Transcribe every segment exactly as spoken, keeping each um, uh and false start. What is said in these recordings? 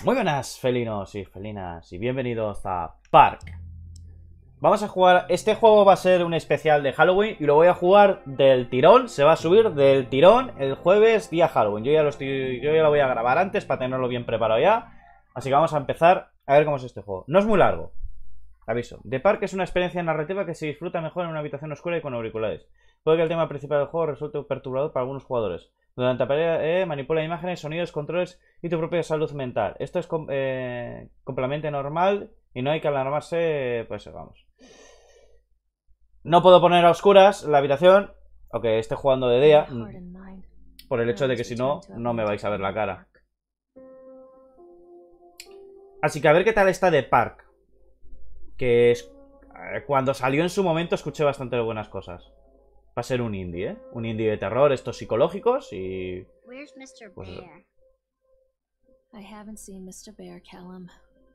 Muy buenas, felinos y felinas, y bienvenidos a Park. Vamos a jugar, este juego va a ser un especial de Halloween y lo voy a jugar del tirón, se va a subir del tirón el jueves día Halloween. Yo ya lo estoy, yo ya lo voy a grabar antes para tenerlo bien preparado ya. Así que vamos a empezar a ver cómo es este juego. No es muy largo, aviso. The Park es una experiencia narrativa que se disfruta mejor en una habitación oscura y con auriculares. Puede que el tema principal del juego resulte perturbador para algunos jugadores. Durante la pelea eh, manipula imágenes, sonidos, controles y tu propia salud mental. Esto es com eh, completamente normal y no hay que alarmarse, pues vamos. No puedo poner a oscuras la habitación, aunque esté jugando de día, por el hecho de que si no, no me vais a ver la cara. Así que a ver qué tal está The Park. Que es, eh, cuando salió en su momento escuché bastante buenas cosas. Va a ser un indie, ¿eh? Un indie de terror, estos psicológicos y... Where's mister Pues eso. Bear? I haven't seen mister Bear, Callum.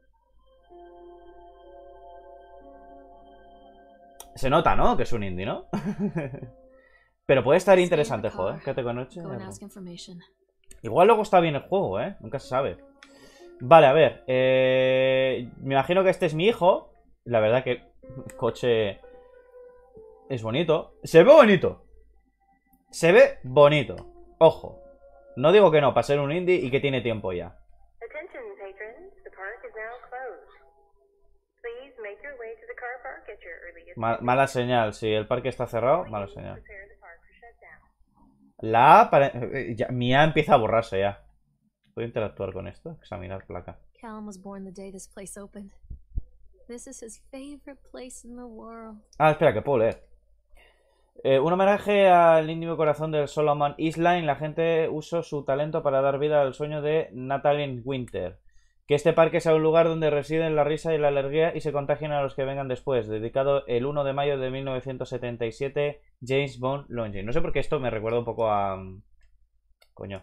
Se nota, ¿no? Que es un indie, ¿no? Pero puede estar interesante el juego, ¿eh? Quédate con noche. Go and ask information. Igual luego está bien el juego, ¿eh? Nunca se sabe. Vale, a ver. Eh... Me imagino que este es mi hijo. La verdad que el coche... es bonito. Se ve bonito. Se ve bonito. Ojo. No digo que no, para ser un indie y que tiene tiempo ya. Attention, patrons. The park is now closed. Please make your way to the car park at your earliest. Ma mala señal. Si el parque está cerrado, mala señal. Prepare the park for shutdown. La A... pare- eh, ya- mi A empieza a borrarse ya. ¿Puedo interactuar con esto? Examinar placa. Callum was born the day this place opened. This is his favorite place in the world. Ah, espera, que puedo leer. Eh, un homenaje al íntimo corazón del Solomon Island. La gente usó su talento para dar vida al sueño de Natalie Winter. Que este parque sea un lugar donde residen la risa y la alegría y se contagien a los que vengan después. Dedicado el uno de mayo de mil novecientos setenta y siete, James Bond Longing. No sé por qué esto me recuerda un poco a... Coño.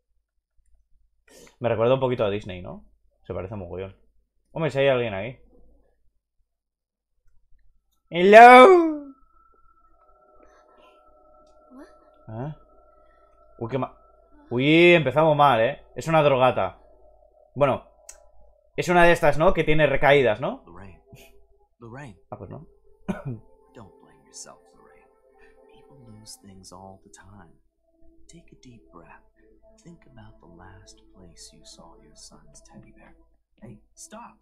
Me recuerda un poquito a Disney, ¿no? Se parece mogollón. Hombre, si hay alguien ahí. Hello. ¿Eh? Uy, qué ma... Uy, empezamos mal, ¿eh? Es una drogata. Bueno, es una de estas, ¿no? Que tiene recaídas, ¿no? Lorraine. Lorraine. Ah, pues no. Don't blame yourself, Lorraine. People lose things all the time. Take a deep breath. Think about the last place you saw your son's teddy bear. Hey, stop!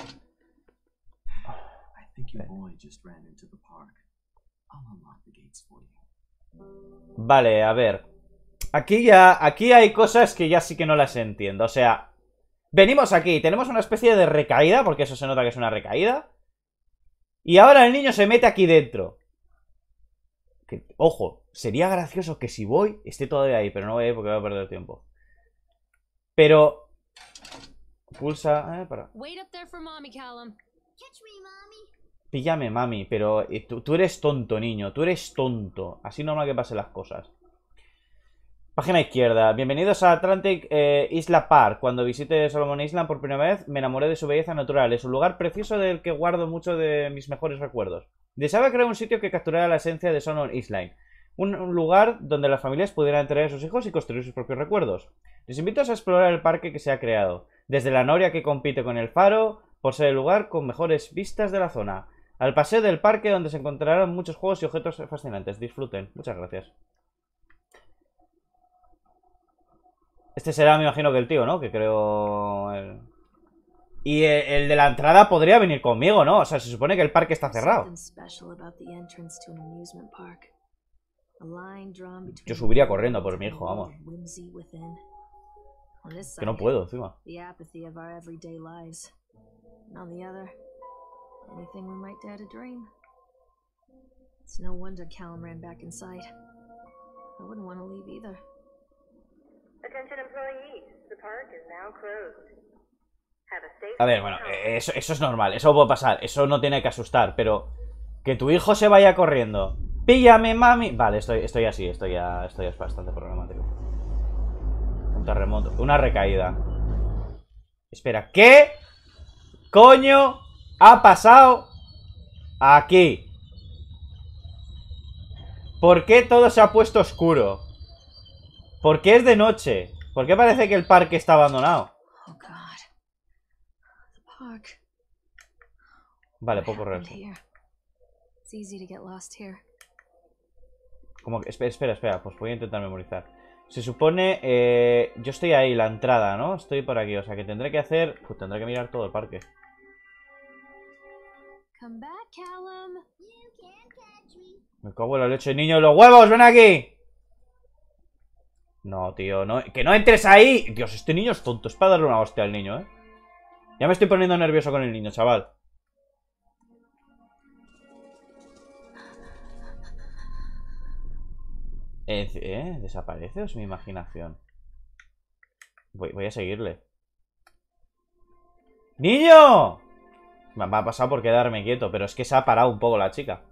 I think your boy just ran into the park. I'll unlock the gates for you. Vale, a ver. Aquí ya... Aquí hay cosas que ya sí que no las entiendo. O sea... Venimos aquí, tenemos una especie de recaída, porque eso se nota que es una recaída. Y ahora el niño se mete aquí dentro. Que, ojo, sería gracioso que si voy, esté todavía ahí, pero no voy a ir porque voy a perder tiempo. Pero... Pulsa... Eh, para... Wait up there for mommy, Callum. Catch me, mommy. Píllame, mami, pero eh, tú, tú eres tonto, niño. Tú eres tonto. Así normal que pasen las cosas. Página izquierda. Bienvenidos a Atlantic eh, Isla Park. Cuando visité Solomon Island por primera vez, me enamoré de su belleza natural. Es un lugar precioso del que guardo mucho de mis mejores recuerdos. Deseaba crear un sitio que capturara la esencia de Solomon Island. Un, un lugar donde las familias pudieran traer a sus hijos y construir sus propios recuerdos. Les invito a explorar el parque que se ha creado. Desde la noria que compite con el faro, por ser el lugar con mejores vistas de la zona, al paseo del parque donde se encontrarán muchos juegos y objetos fascinantes. Disfruten. Muchas gracias. Este será, me imagino, que el tío, ¿no? Que creo... El... Y el, el de la entrada podría venir conmigo, ¿no? O sea, se supone que el parque está cerrado. Yo subiría corriendo por mi hijo, vamos. Que no puedo, encima. Anything we might dare to dream. It's no wonder Callum ran back inside. I wouldn't want to leave either. Attention, employees. The park is now closed. Have a safe. A ver, bueno, eso, eso es normal, eso puede pasar, eso no tiene que asustar, pero que tu hijo se vaya corriendo. ¡Píllame, mami! Vale, estoy, estoy así, estoy ya, estoy ya bastante problemático. Un terremoto, una recaída. Espera, ¿qué coño ha pasado aquí? ¿Por qué todo se ha puesto oscuro? ¿Por qué es de noche? ¿Por qué parece que el parque está abandonado? Oh God. dark. Vale, What puedo correr. happened here? It's easy to get lost here. Como que, espera, espera, espera, pues voy a intentar memorizar. Se supone, eh, yo estoy ahí, la entrada, ¿no? Estoy por aquí, o sea que tendré que hacer, pues tendré que mirar todo el parque. Come back, Callum. Me cago en la leche, niño, los huevos, ven aquí. No, tío, no, que no entres ahí. Dios, este niño es tonto, es para darle una hostia al niño, ¿eh? Ya me estoy poniendo nervioso con el niño, chaval. Eh, ¿eh? ¿Desaparece o es mi imaginación? Voy, voy a seguirle. ¡Niño! Me ha pasado por quedarme quieto, pero es que se ha parado un poco la chica.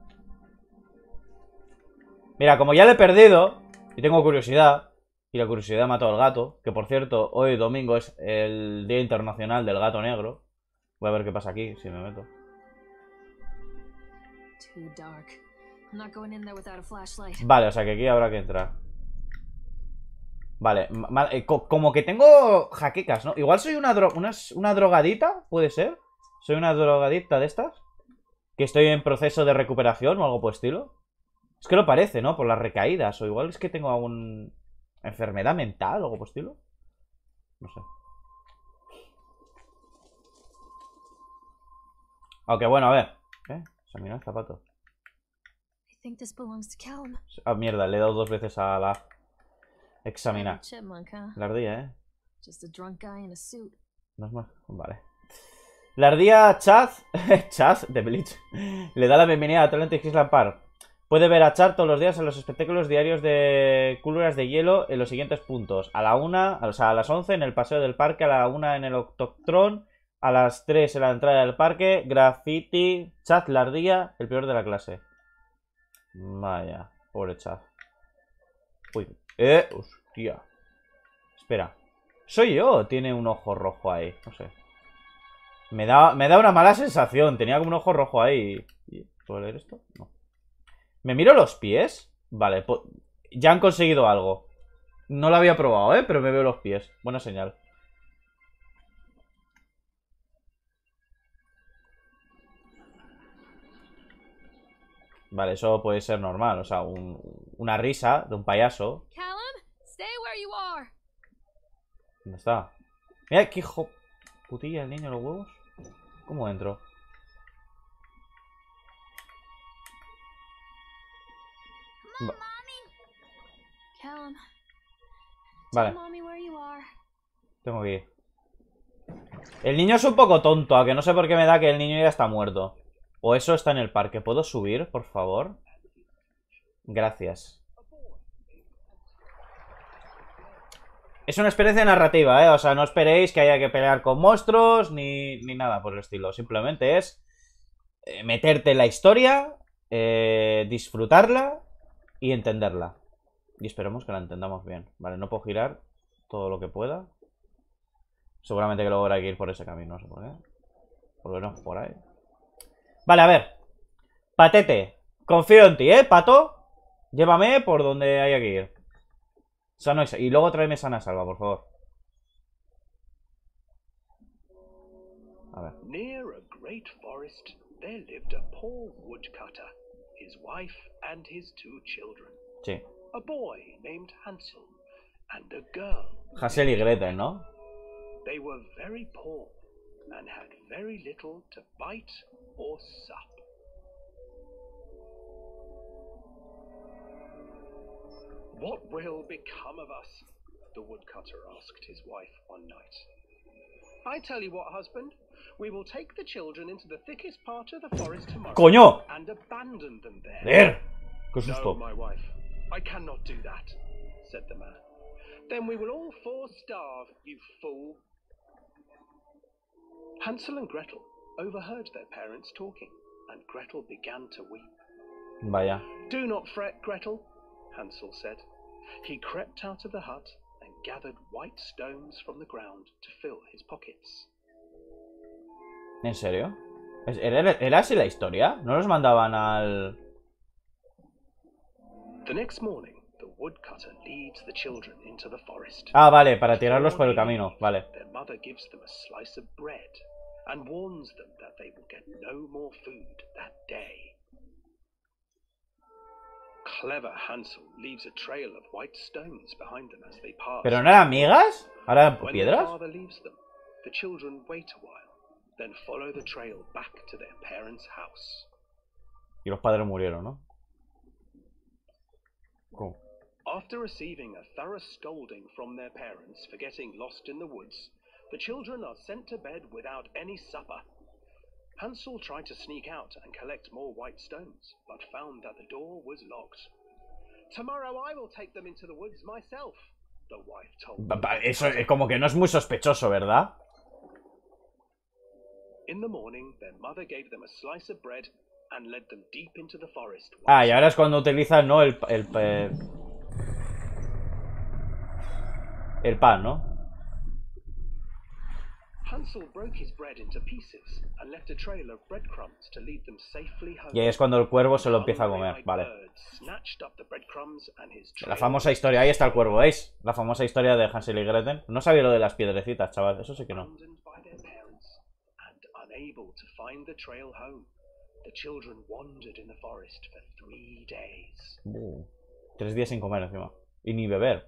Mira, como ya le he perdido y tengo curiosidad, y la curiosidad mató al gato, que por cierto, hoy domingo es el Día Internacional del Gato Negro. Voy a ver qué pasa aquí, si me meto. Too dark. I'm not going in there without a flashlight. Vale, o sea que aquí habrá que entrar. Vale, eh, co como que tengo jaquecas, ¿no? Igual soy una, dro una, una drogadita, ¿puede ser? ¿Soy una drogadicta de estas? ¿Que estoy en proceso de recuperación o algo por estilo? Es que lo parece, ¿no? Por las recaídas. O igual es que tengo alguna enfermedad mental o algo por estilo. No sé. Aunque bueno, a ver. ¿Eh? Se ha mirado el zapato. I think this belongs to Callum. Ah, mierda, le he dado dos veces a la... Examinar. Chipmunk, huh? La ardilla, ¿eh? Just a drunk guy in a suit. No es más... Vale. La ardilla Chaz... Chaz de Bleach. Le da la bienvenida a Atlantic Island Park. Puede ver a Chaz todos los días en los espectáculos diarios de cúlulas de hielo en los siguientes puntos. A la una, o sea, a las once en el paseo del parque, a la una en el Octoctron, a las tres en la entrada del parque, Graffiti, Chaz la ardilla, el peor de la clase. Vaya, pobre Chaz. Uy, eh, hostia. Espera. ¿Soy yo o tiene un ojo rojo ahí? No sé. Me da, me da una mala sensación. Tenía como un ojo rojo ahí. ¿Puedo leer esto? No. ¿Me miro los pies? Vale, ya han conseguido algo. No lo había probado, ¿eh? Pero me veo los pies. Buena señal. Vale, eso puede ser normal. O sea, un, una risa de un payaso. Callum, stay where you are. ¿Dónde está? Mira, qué hijo putilla el niño, los huevos. ¿Cómo entro? Va Callum, vale. tell mommy where you are. Tengo que ir. El niño es un poco tonto, a que no sé por qué me da que el niño ya está muerto. O eso está en el parque. ¿Puedo subir, por favor? Gracias. Es una experiencia narrativa, ¿eh? O sea, no esperéis que haya que pelear con monstruos ni, ni nada por el estilo. Simplemente es eh, meterte en la historia, eh, disfrutarla y entenderla. Y esperemos que la entendamos bien. Vale, no puedo girar todo lo que pueda. Seguramente que luego habrá que ir por ese camino, no sé por qué. Volveremos por ahí. Vale, a ver. Patete, confío en ti, ¿eh, pato? Llévame por donde haya que ir. Sano y, y luego tráeme sana salva, por favor. A ver. Near a great forest, there lived a poor woodcutter, his wife and his two children. Sí. A boy named Hansel and a girl. Hansel y Gretel, ¿no? They were very poor and had very little to bite or sup. What will become of us? The woodcutter asked his wife one night. I tell you what, husband, we will take the children into the thickest part of the forest tomorrow. ¡Coño! And abandon them there. ¡Ver! ¡Qué susto! No, my wife, I cannot do that, said the man. Then we will all four starve, you fool. Hansel and Gretel overheard their parents talking, and Gretel began to weep. Vaya. Do not fret, Gretel, Hansel said. He crept out of the hut and gathered white stones from the ground to fill his pockets. ¿En serio? ¿Era, ¿Era así la historia? ¿No los mandaban al...? The next morning, the woodcutter leads the children into the forest. Ah, vale, para tirarlos por el camino, vale. Their mother gives them a slice of bread and warns them that they will get no more food that day. Clever Hansel leaves a trail of white stones behind them as they pass. ¿Pero no eran migas? ¿Ahora eran When piedras? their father leaves them, the children wait a while, then follow the trail back to their parents' house. Y los padres murieron, ¿no? ¿Cómo? After receiving a thorough scolding from their parents for getting lost in the woods, the children are sent to bed without any supper. Hansel tried to sneak out and collect more white stones, but found that the door was locked. Tomorrow I will take them into the woods myself, the wife told Ba- them. ba- Eso es como que no es muy sospechoso, ¿verdad? In the morning, their mother gave them a slice of bread and led them deep into the forest. Ah, y ahora es cuando utilizan, ¿no? El, el, el, el pan, ¿no? Hansel broke his bread into pieces and left a trail of breadcrumbs to lead them safely home. Y ahí es cuando el cuervo se lo empieza a comer, vale. La famosa historia, ahí está el cuervo, ¿veis? La famosa historia de Hansel y Gretel. No sabía lo de las piedrecitas, chaval, eso sí que no. Unable to find the trail home, the children wandered in the forest for three days. Uh, tres días sin comer encima. Y ni beber.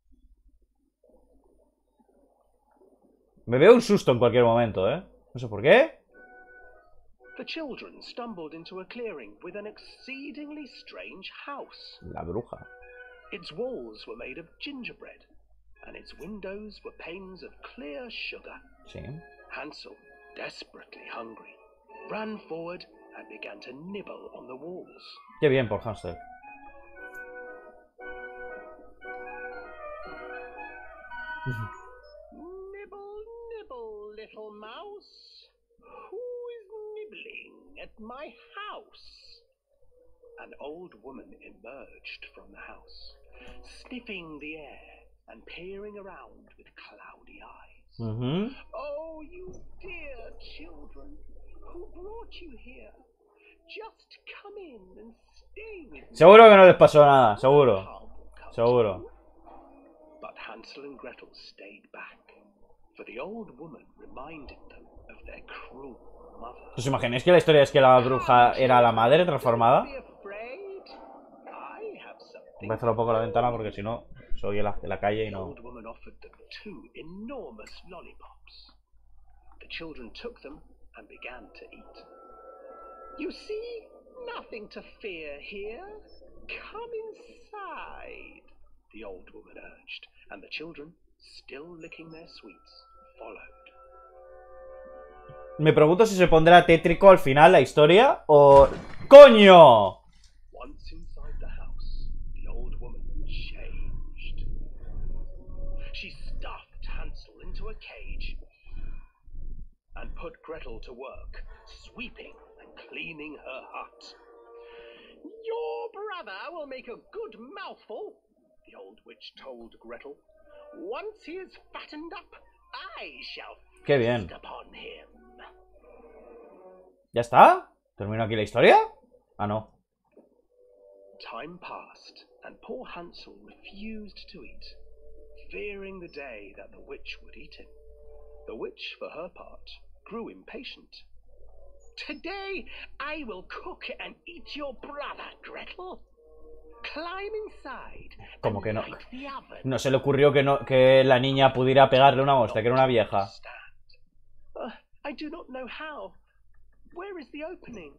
Me veo un susto en cualquier momento, ¿eh? No sé por qué. The children stumbled into a clearing with an exceedingly strange house. La bruja. Its walls were made of gingerbread, and its windows were panes of clear sugar. Sí. Hansel, desperately hungry, ran forward and began to nibble on the walls. Qué bien por Hansel. Nibble, nibble, little mouse. Who is nibbling at my house? An old woman emerged from the house, sniffing the air and peering around with cloudy eyes. Uh-huh. Oh, you dear children, who brought you here? Just come in and stay with me. Seguro que no les pasó nada, seguro. Harm will come to Seguro. you. But Hansel and Gretel stayed back, for the old woman reminded them of their cruel mother. ¿Os imagináis que la historia es que la bruja era la madre transformada? Don't be afraid. I have something. Voy a cerrar un poco la ventana porque si no, se oye en la, en la calle y The no. old woman offered them two enormous lollipops. The children took them and began to eat. You see, nothing to fear here. Come inside, the old woman urged, and the children, still licking their sweets, followed. Me pregunto si se pondrá tétrico al final la historia o... ¡Coño! Once inside the house, the old woman changed. She stuffed Hansel into a cage and put Gretel to work, sweeping and cleaning her hut. Your brother will make a good mouthful, the old witch told Gretel. Once he is fattened up, I shall Qué bien. feast upon him. ¿Ya está? ¿Termino aquí la historia? Ah, no. Time passed, and poor Hansel refused to eat, fearing the day that the witch would eat him. The witch, for her part, grew impatient. Today I will cook and eat your brother, Gretel. Climb inside Como and que no. light the oven. No se le ocurrió que, no, que la niña pudiera pegarle una hostia, que era una vieja. Uh, I do not know how. Where is the opening?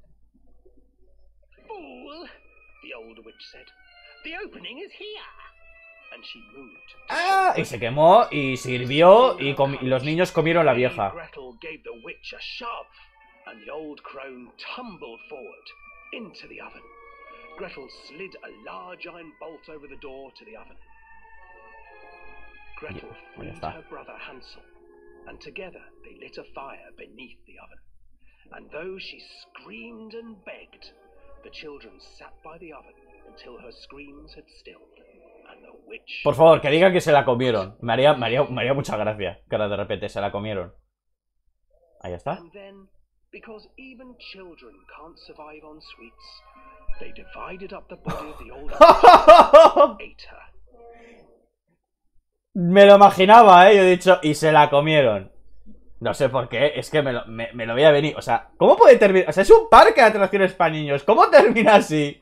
Fool, the old witch said. The opening is here. And she moved. ¡Ah! Y se quemó y sirvió y, comi- y los niños comieron la vieja. Gretel gave the witch a shove, and the old crone tumbled forward into the oven. Gretel slid a large iron bolt over the door to the oven. Gretel Ya, ya freed está. her brother Hansel, and together they lit a fire beneath the oven. And though she screamed and begged, the children sat by the oven until her screams had stilled, and the witch... Por favor, que digan que se la comieron. Me haría, me haría, me haría mucha gracia que ahora de repente se la comieron. Ahí está. And then, because even children can't survive on sweets, they divided up the body of the old woman and ate her. Me lo imaginaba, eh. Yo he dicho, y se la comieron. No sé por qué, es que me lo, me, me lo voy a venir. O sea, ¿cómo puede terminar? O sea, es un parque de atracciones para niños. ¿Cómo termina así?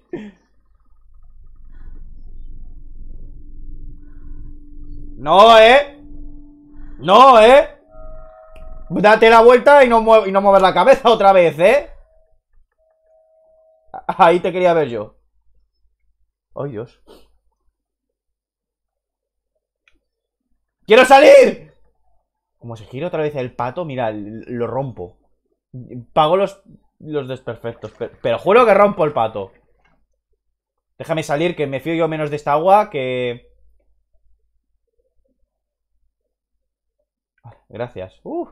No, ¿eh? No, ¿eh? Date la vuelta y no, mueve, y no mover la cabeza otra vez, ¿eh? Ahí te quería ver yo. ¡Ay, Dios! ¡Quiero salir! Como se gira otra vez el pato, mira, lo rompo. Pago los, los desperfectos, pero, pero juro que rompo el pato. Déjame salir, que me fío yo menos de esta agua que... Gracias. Uh.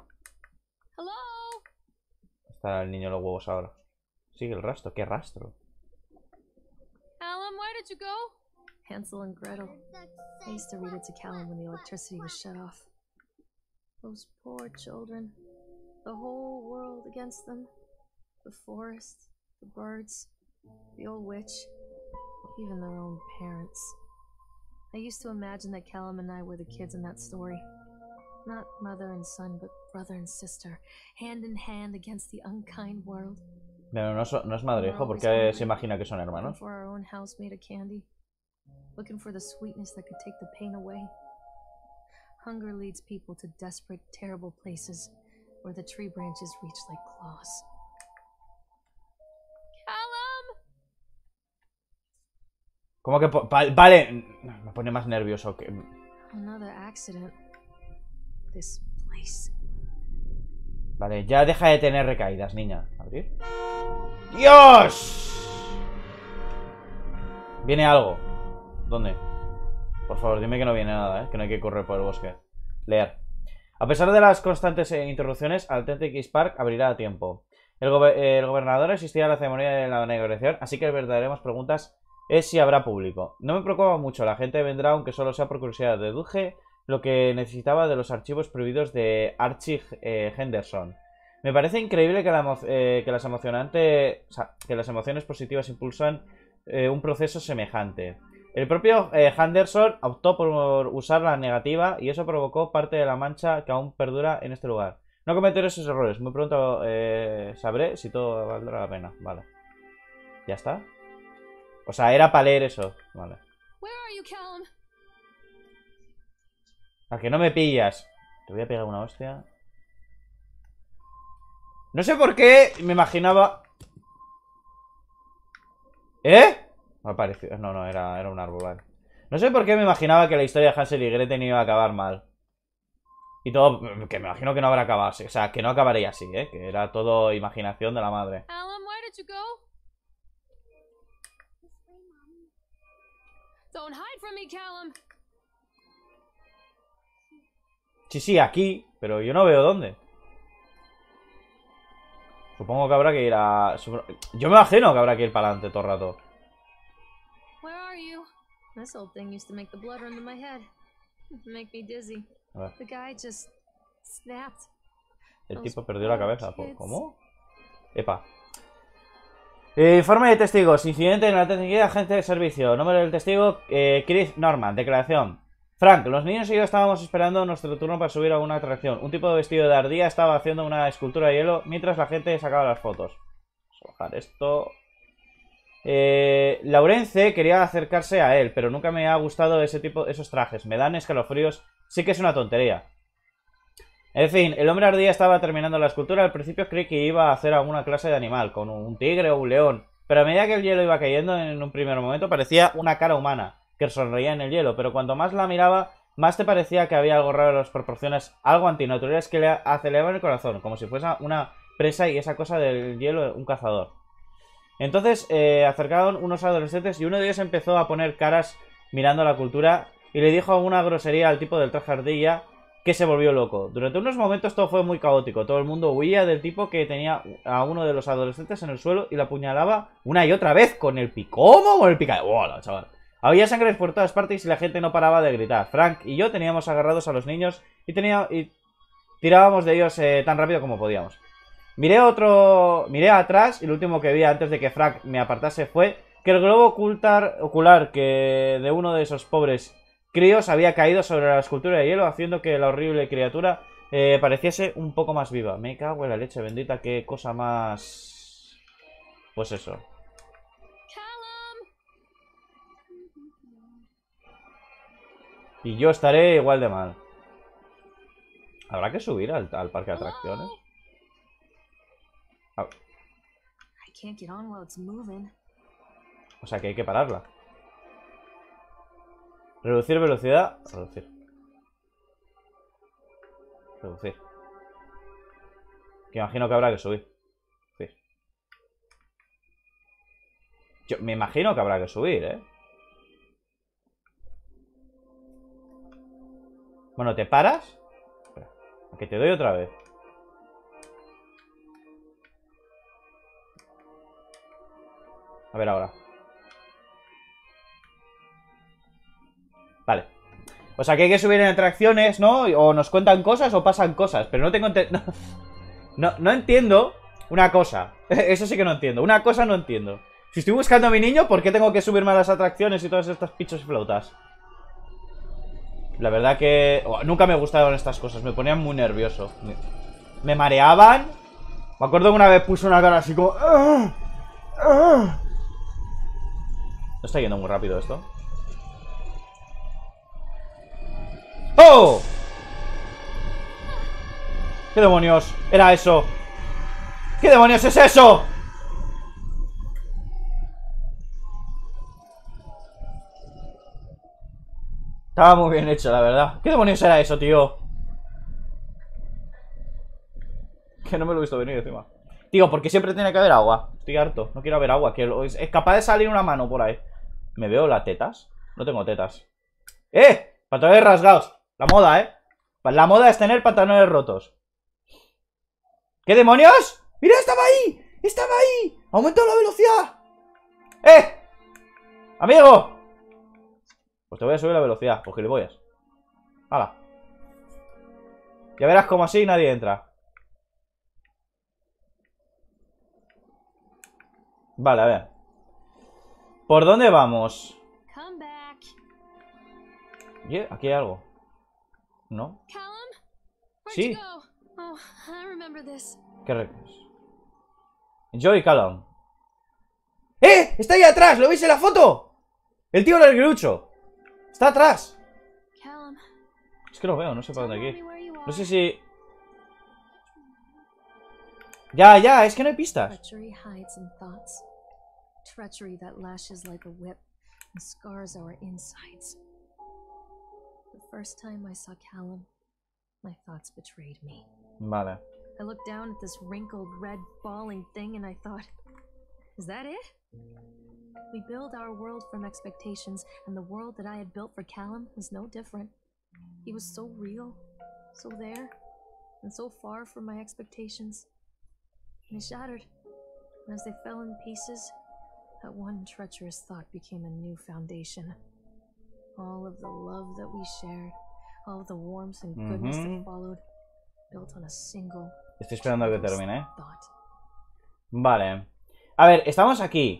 Está el niño en los huevos ahora. Sigue el rastro. ¿Qué rastro? Callum, where did you go? Hansel and Gretel. I used to read it to Callum when the electricity was shut off. Those poor children. The whole world against them. The forest, the birds, the old witch, even their own parents. I used to imagine that Callum and I were the kids in that story. Not mother and son, but brother and sister, hand in hand against the unkind world. Pero no, so, no es madre, hijo, porque se imagina que son hermanos. For our own house made of candy, looking for the sweetness that could take the pain away. Hunger leads people to desperate, terrible places where the tree branches reach like claws. Callum! ¿Cómo que? Vale, me pone más nervioso que... Another accident. This place. Vale, ya deja de tener recaídas, niña. ¿Abrir? ¡Dios! Viene algo. ¿Dónde? Por favor, dime que no viene nada, ¿eh? Que no hay que correr por el bosque. Leer. A pesar de las constantes interrupciones, Authentic East Park abrirá a tiempo. El, go el gobernador asistirá a la ceremonia de la negociación, así que verdaderamente preguntas es si habrá público. No me preocupa mucho, la gente vendrá aunque solo sea por curiosidad. Deduje lo que necesitaba de los archivos prohibidos de Archie eh, Henderson. Me parece increíble que, la eh, que, las emocionante, o sea, que las emociones positivas impulsan eh, un proceso semejante. El propio eh, Henderson optó por usar la negativa y eso provocó parte de la mancha que aún perdura en este lugar. No cometeré esos errores. Muy pronto eh, sabré si todo valdrá la pena. Vale. ¿Ya está? O sea, era para leer eso. Vale. ¿A que no me pillas? Te voy a pegar una hostia. No sé por qué me imaginaba... ¿Eh? Me ha parecido... No, no, era, era un árbol, vale. No sé por qué me imaginaba que la historia de Hansel y Gretel iba a acabar mal. Y todo... Que me imagino que no habrá acabado así. O sea, que no acabaría así, ¿eh? Que era todo imaginación de la madre. Alan, where did you go? Don't hide from me, Callum. Sí, sí, aquí. Pero yo no veo dónde. Supongo que habrá que ir a... Yo me imagino que habrá que ir para adelante todo el rato. Where are you? This old thing used to make the blood run to my head. Make me dizzy. The guy just snapped. El tipo perdió la cabeza. ¿Cómo? Epa. Eh, informe de testigos. Incidente en la técnica, agente de servicio. Nombre del testigo, eh, Chris Norman. Declaración. Frank, los niños y yo estábamos esperando nuestro turno para subir a una atracción. Un tipo de vestido de ardilla estaba haciendo una escultura de hielo mientras la gente sacaba las fotos. Vamos a bajar esto. Eh, Laurence quería acercarse a él, pero nunca me ha gustado ese tipo, esos trajes. Me dan escalofríos. Sí que es una tontería. En fin, el hombre ardilla estaba terminando la escultura. Al principio creí que iba a hacer alguna clase de animal, con un tigre o un león. Pero a medida que el hielo iba cayendo, en un primer momento parecía una cara humana que sonreía en el hielo, pero cuanto más la miraba, más te parecía que había algo raro en las proporciones, algo antinaturales que le aceleraban el corazón, como si fuese una presa y esa cosa del hielo, un cazador. Entonces eh, acercaron unos adolescentes y uno de ellos empezó a poner caras mirando la cultura y le dijo una grosería al tipo del traje ardilla que se volvió loco. Durante unos momentos todo fue muy caótico, todo el mundo huía del tipo que tenía a uno de los adolescentes en el suelo y la apuñalaba una y otra vez con el picomo o con el picadero. ¡Hola, chaval! Había sangre por todas partes y la gente no paraba de gritar. Frank y yo teníamos agarrados a los niños y, tenía, y tirábamos de ellos eh, tan rápido como podíamos. Miré otro, miré atrás y lo último que vi antes de que Frank me apartase fue que el globo ocultar, ocular que de uno de esos pobres críos había caído sobre la escultura de hielo, haciendo que la horrible criatura eh, pareciese un poco más viva. Me cago en la leche bendita, qué cosa más... Pues eso. Y yo estaré igual de mal. ¿Habrá que subir al, al parque de atracciones? Ah. O sea que hay que pararla. Reducir velocidad. Reducir. Reducir. Que imagino que habrá que subir. Sí. Yo me imagino que habrá que subir, ¿eh? Bueno, ¿te paras? Espera, a que te doy otra vez. A ver ahora. Vale. O sea que hay que subir en atracciones, ¿no? O nos cuentan cosas o pasan cosas. Pero no tengo... No, no, no entiendo una cosa. Eso sí que no entiendo. Una cosa no entiendo. Si estoy buscando a mi niño, ¿por qué tengo que subirme a las atracciones y todas estas pichos y flautas? La verdad que... Oh, nunca me gustaron estas cosas. Me ponían muy nervioso. Me, me mareaban. Me acuerdo que una vez puse una cara así como... ¡Ah! ¡Ah! ¿No está yendo muy rápido esto? ¡Oh! ¿Qué demonios era eso? ¿Qué demonios es eso? Estaba muy bien hecho, la verdad. ¿Qué demonios era eso, tío? Que no me lo he visto venir encima. Tío, ¿por qué siempre tiene que haber agua? Estoy harto, no quiero haber agua. Que es capaz de salir una mano por ahí. ¿Me veo las tetas? No tengo tetas. ¡Eh! Pantalones rasgados. La moda, ¿eh? La moda es tener pantalones rotos. ¿Qué demonios? ¡Mira, estaba ahí! ¡Estaba ahí! ¡Aumenta la velocidad! ¡Eh! ¡Amigo! Pues te voy a subir la velocidad, por gilipollas. ¡Hala! Ya verás como así nadie entra. Vale, a ver. ¿Por dónde vamos? Yeah, aquí hay algo. ¿No? Sí. ¿Qué recursos? Joey Callum. ¡Eh! ¡Está ahí atrás! ¿Lo veis en la foto? El tío del grucho. Está atrás. Es que lo veo, no sé para dónde aquí. No sé si... Ya, ya, es que no hay pistas. Treachery that lashes like a whip and scars our insides. The first time I saw Callum, my thoughts betrayed me. Vale. I looked down at this wrinkled, red, falling thing and I thought, is that it? We build our world from expectations, and the world that I had built for Callum was no different. He was so real, so there, and so far from my expectations. And they shattered, and as they fell in pieces, that one treacherous thought became a new foundation. All of the love that we shared, all of the warmth and goodness Mm-hmm. that followed, built on a single Estoy esperando a que termine. thought. Vale. A ver, estamos aquí.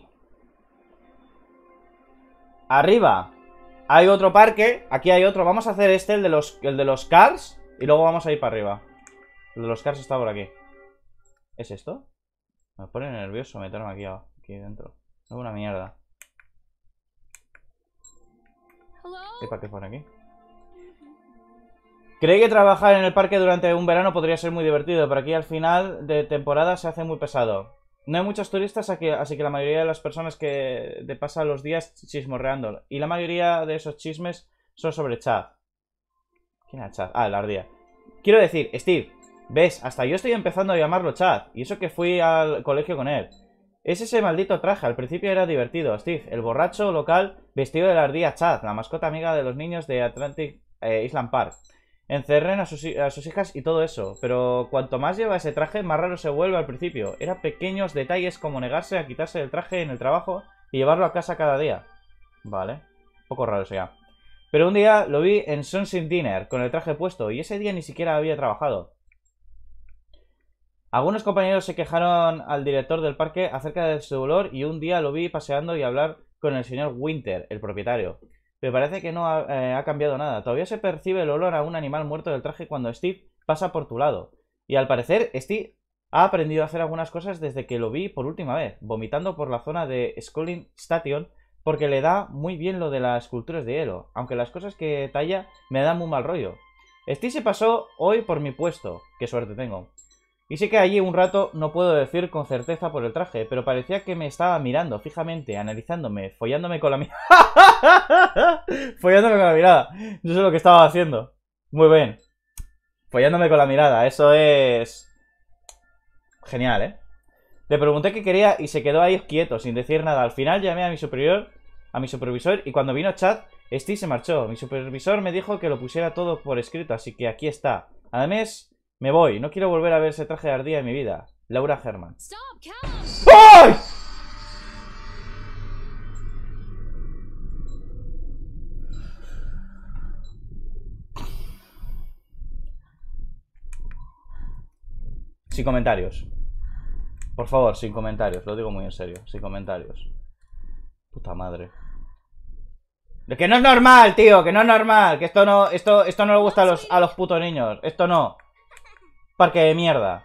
Arriba hay otro parque. Aquí hay otro. Vamos a hacer este, el de los, el de los cars. Y luego vamos a ir para arriba. El de los cars está por aquí. ¿Es esto? Me pone nervioso meterme aquí, aquí dentro. Es una mierda. ¿Y para qué pone aquí? Creí que trabajar en el parque durante un verano podría ser muy divertido, pero aquí al final de temporada se hace muy pesado. No hay muchos turistas aquí, así que la mayoría de las personas que te pasan los días chismorreando. Y la mayoría de esos chismes son sobre Chad. ¿Quién era Chad? Ah, el ardía. Quiero decir, Steve, ves, hasta yo estoy empezando a llamarlo Chad. Y eso que fui al colegio con él. Es ese maldito traje, al principio era divertido. Steve, el borracho local vestido de la ardilla Chad, la mascota amiga de los niños de Atlantic eh, Island Park. Encerren a sus, a sus hijas y todo eso. Pero cuanto más lleva ese traje, más raro se vuelve al principio. Eran pequeños detalles como negarse a quitarse el traje en el trabajo y llevarlo a casa cada día. Vale, un poco raro eso ya. Pero un día lo vi en Sunset Dinner con el traje puesto y ese día ni siquiera había trabajado. Algunos compañeros se quejaron al director del parque acerca de su dolor y un día lo vi paseando y hablar con el señor Winter, el propietario. Pero parece que no ha, eh, ha cambiado nada. Todavía se percibe el olor a un animal muerto del traje cuando Steve pasa por tu lado. Y al parecer, Steve ha aprendido a hacer algunas cosas desde que lo vi por última vez, vomitando por la zona de Skull Station, porque le da muy bien lo de las esculturas de hielo, aunque las cosas que talla me dan muy mal rollo. Steve se pasó hoy por mi puesto, qué suerte tengo. Y sí que allí un rato no puedo decir con certeza por el traje, pero parecía que me estaba mirando fijamente, analizándome, follándome con la mirada. Follándome con la mirada. Yo sé lo que estaba haciendo. Muy bien. Follándome con la mirada, eso es... genial, ¿eh? Le pregunté qué quería y se quedó ahí quieto, sin decir nada. Al final llamé a mi superior, a mi supervisor, y cuando vino Chad, Steve se marchó. Mi supervisor me dijo que lo pusiera todo por escrito, así que aquí está. Además, me voy. No quiero volver a ver ese traje de ardilla en mi vida. Laura Herman. ¡Ay! Sin comentarios. Por favor, sin comentarios. Lo digo muy en serio. Sin comentarios. Puta madre. Que no es normal, tío. Que no es normal. Que esto no, esto, esto no le gusta a los, a los putos niños. Esto no. Parque de mierda.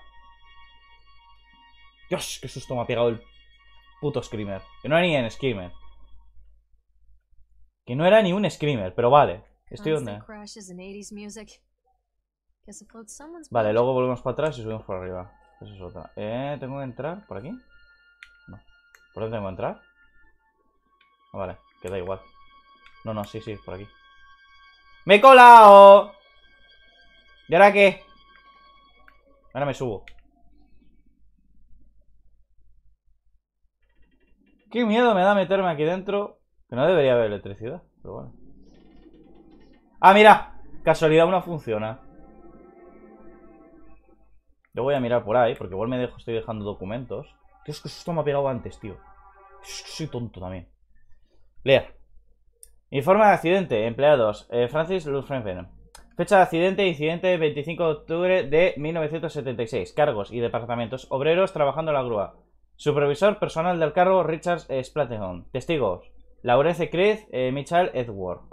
Dios, qué susto me ha pegado el puto screamer. Que no era ni un screamer. Que no era ni un screamer, pero vale. ¿Estoy donde? Vale, luego volvemos para atrás y subimos por arriba. Eso es otra. Eh, ¿tengo que entrar por aquí? No. ¿Por dónde tengo que entrar? Ah, vale, que da igual. No, no, sí, sí, por aquí. ¡Me he colado! ¿Y ahora qué? Ahora me subo. Qué miedo me da meterme aquí dentro. Que no debería haber electricidad, pero bueno. ¡Ah, mira! Casualidad, una funciona. Yo voy a mirar por ahí, porque igual me dejo, estoy dejando documentos. Dios, que esto me ha pegado antes, tío. Soy tonto también. Lea. Informe de accidente. Empleados. Eh, Francis Lufrenfen. Fecha de accidente. Incidente veinticinco de octubre de mil novecientos setenta y seis. Cargos y departamentos. Obreros trabajando en la grúa. Supervisor personal del cargo Richard eh, Splatterhorn. Testigos. Laurence Creed, eh, Michael Edward.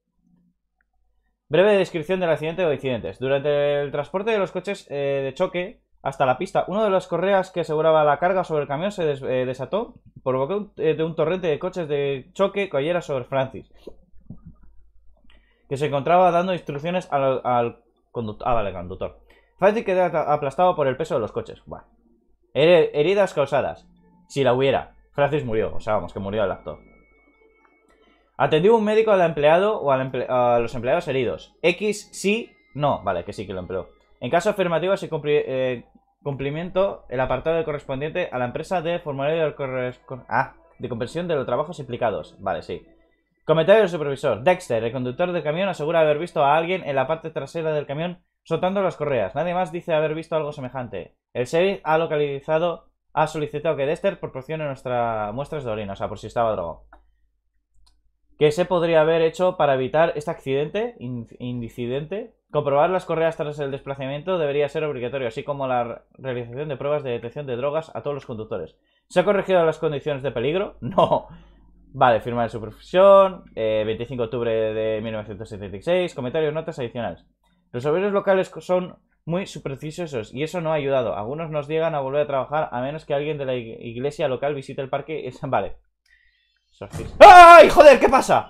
Breve descripción del accidente o incidentes. Durante el transporte de los coches eh, de choque hasta la pista, uno de las correas que aseguraba la carga sobre el camión se des eh, desató, provocó un, eh, de un torrente de coches de choque cayera sobre Francis, que se encontraba dando instrucciones al, al conductor. Ah, vale, conductor. Francis quedó aplastado por el peso de los coches. Bueno. Her heridas causadas. Si la hubiera. Francis murió. O sea, vamos, que murió el actor. Atendió un médico al empleado o al emple a los empleados heridos. X sí, no. Vale, que sí que lo empleó. En caso afirmativo, se cumpli eh, cumplimiento el apartado correspondiente a la empresa de formulario de, ah, de comprensión de los trabajos implicados. Vale, sí. Comentario del supervisor. Dexter, el conductor del camión, asegura haber visto a alguien en la parte trasera del camión soltando las correas. Nadie más dice haber visto algo semejante. El sheriff ha localizado, ha solicitado que Dexter proporcione nuestras muestras de orina, o sea, por si estaba drogado. ¿Qué se podría haber hecho para evitar este accidente, incidente? Comprobar las correas tras el desplazamiento debería ser obligatorio, así como la realización de pruebas de detección de drogas a todos los conductores. ¿Se ha corregido las condiciones de peligro? No. Vale, firma de supervisión, eh, veinticinco de octubre de mil novecientos setenta y seis, comentarios, notas adicionales. Los obreros locales son muy supersticiosos y eso no ha ayudado. Algunos nos niegan a volver a trabajar a menos que alguien de la iglesia local visite el parque. Vale. ¡Ay, joder! ¿Qué pasa?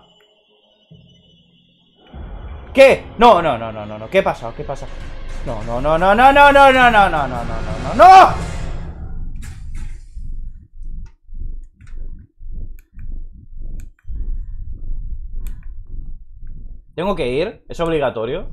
¿Qué? No, no, no, no, no, no. ¿Qué pasa? ¿Qué pasa? No, no, no, no, no, no, no, no, no, no, no, no, no, no. ¿Tengo que ir? ¿Es obligatorio?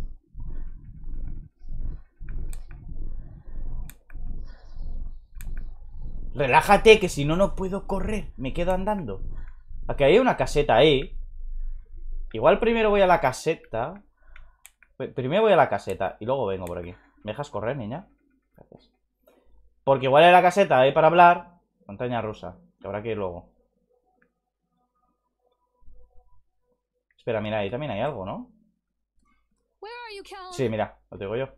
Relájate, que si no, no puedo correr. Me quedo andando. Aquí hay una caseta ahí. Igual primero voy a la caseta. Primero voy a la caseta y luego vengo por aquí. ¿Me dejas correr, niña? Gracias. Porque igual en la caseta hay para hablar. Montaña rusa, que habrá que ir luego. Espera, mira, ahí también hay algo, ¿no? Sí, mira, lo digo yo.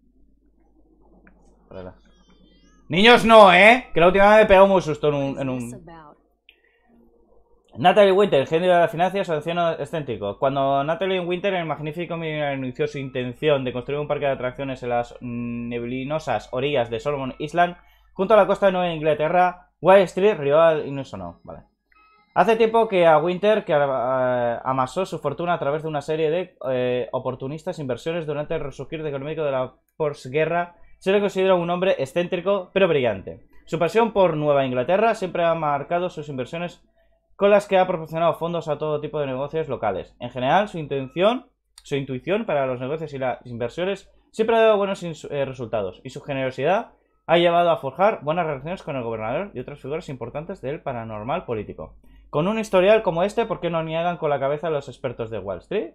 Espera. Niños no, ¿eh? Que la última vez me he pegado muy susto en un... En un... Natalie Winter, genio de las finanzas, anciano excéntrico. Cuando Natalie Winter, el magnífico millonario, anunció su intención de construir un parque de atracciones en las neblinosas orillas de Solomon Island, junto a la costa de Nueva Inglaterra, Wall Street rió al unísono. Vale. Hace tiempo que a Winter, que uh, amasó su fortuna a través de una serie de uh, oportunistas inversiones durante el resurgir económico de la posguerra, se le considera un hombre excéntrico pero brillante. Su pasión por Nueva Inglaterra siempre ha marcado sus inversiones, con las que ha proporcionado fondos a todo tipo de negocios locales. En general, su intención, su intuición para los negocios y las inversiones siempre ha dado buenos eh, resultados, y su generosidad ha llevado a forjar buenas relaciones con el gobernador y otras figuras importantes del paranormal político. Con un historial como este, ¿por qué no niegan con la cabeza a los expertos de Wall Street?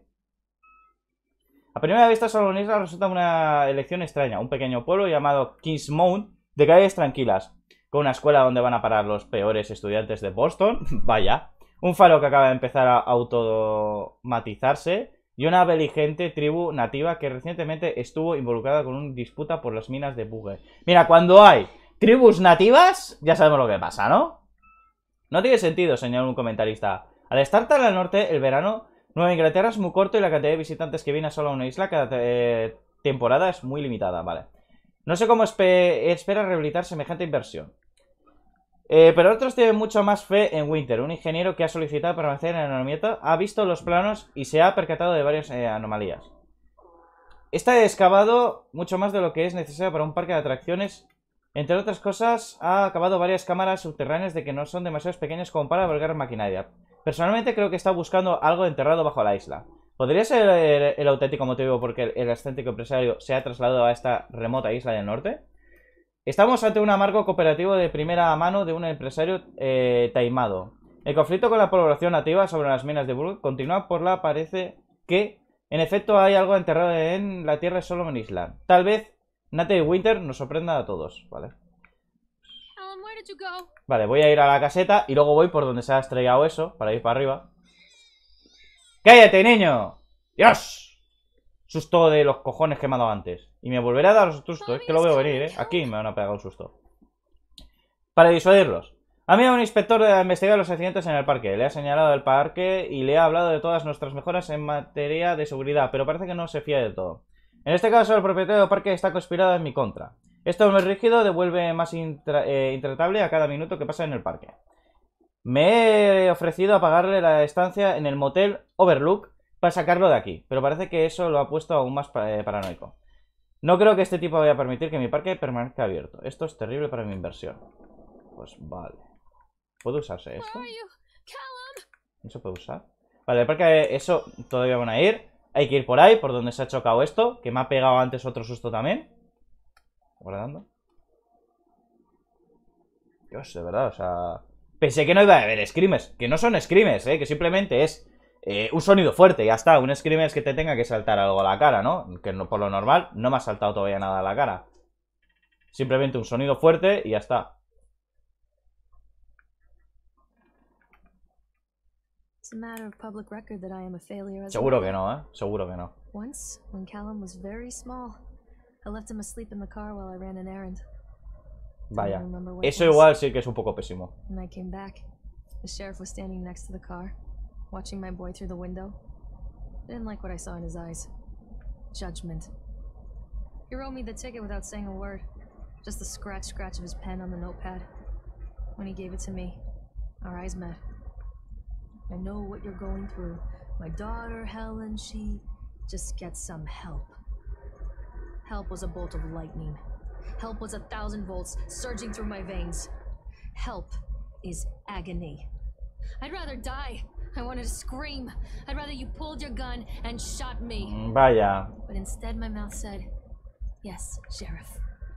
A primera vista, Solomon Island resulta una elección extraña. Un pequeño pueblo llamado Kingsmount, de calles tranquilas, con una escuela donde van a parar los peores estudiantes de Boston, vaya, un faro que acaba de empezar a automatizarse y una beligente tribu nativa que recientemente estuvo involucrada con una disputa por las minas de Booger. Mira, cuando hay tribus nativas, ya sabemos lo que pasa, ¿no? No tiene sentido, señor un comentarista. Al estar tan al norte, el verano, Nueva Inglaterra es muy corto y la cantidad de visitantes que viene a solo a una isla cada eh, temporada es muy limitada, vale. No sé cómo espe espera rehabilitar semejante inversión. Eh, pero otros tienen mucho más fe en Winter, un ingeniero que ha solicitado permanecer en el anonimato, ha visto los planos y se ha percatado de varias eh, anomalías. Está excavado mucho más de lo que es necesario para un parque de atracciones. Entre otras cosas, ha acabado varias cámaras subterráneas de que no son demasiado pequeñas como para albergar maquinaria. Personalmente creo que está buscando algo enterrado bajo la isla. ¿Podría ser el, el auténtico motivo por el, el excéntrico empresario se ha trasladado a esta remota isla del norte? Estamos ante un amargo cooperativo de primera mano de un empresario eh, taimado. El conflicto con la población nativa sobre las minas de Burke continúa, por la parece que, en efecto, hay algo enterrado en la tierra de Solomon Island. Tal vez Natalie Winter nos sorprenda a todos, ¿vale? Vale, voy a ir a la caseta y luego voy por donde se ha estrellado eso, para ir para arriba. ¡Cállate, niño! ¡Dios! Susto de los cojones que me ha dado antes. Y me volverá a dar un susto, es que lo veo venir, ¿eh? Aquí me van a pegar un susto. Para disuadirlos. Ha enviado un inspector a investigar los accidentes en el parque. Le ha señalado el parque y le ha hablado de todas nuestras mejoras en materia de seguridad, pero parece que no se fía de todo. En este caso, el propietario del parque está conspirado en mi contra. Esto es muy rígido, devuelve más intra eh, intratable a cada minuto que pasa en el parque. Me he ofrecido a pagarle la estancia en el motel Overlook para sacarlo de aquí, pero parece que eso lo ha puesto aún más eh, paranoico. No creo que este tipo vaya a permitir que mi parque permanezca abierto. Esto es terrible para mi inversión. Pues vale. ¿Puede usarse esto? ¿No se puede usar? Vale, el parque, eso todavía van a ir. Hay que ir por ahí, por donde se ha chocado esto, que me ha pegado antes otro susto también. Guardando. Dios, de verdad, o sea... Pensé que no iba a haber screamers. Que no son screamers, eh, que simplemente es... Eh, un sonido fuerte, ya está. Un screamer es que te tenga que saltar algo a la cara, ¿no? Que no, por lo normal no me ha saltado todavía nada a la cara. Simplemente un sonido fuerte y ya está. Seguro que no, ¿eh? Seguro que no. Once, when Callum was very small, I left him asleep in the car while I ran an errand. Vaya. Eso igual sí que es un poco pésimo. When I came back, the sheriff was standing next to the car, watching my boy through the window. I didn't like what I saw in his eyes. Judgment. He wrote me the ticket without saying a word. Just the scratch scratch of his pen on the notepad. When he gave it to me, our eyes met. I know what you're going through. My daughter, Helen, she just gets some help. Help was a bolt of lightning. Help was a thousand volts surging through my veins. Help is agony. I'd rather die. I wanted to scream. I'd rather you pulled your gun and shot me. Vaya. But instead my mouth said, yes, Sheriff.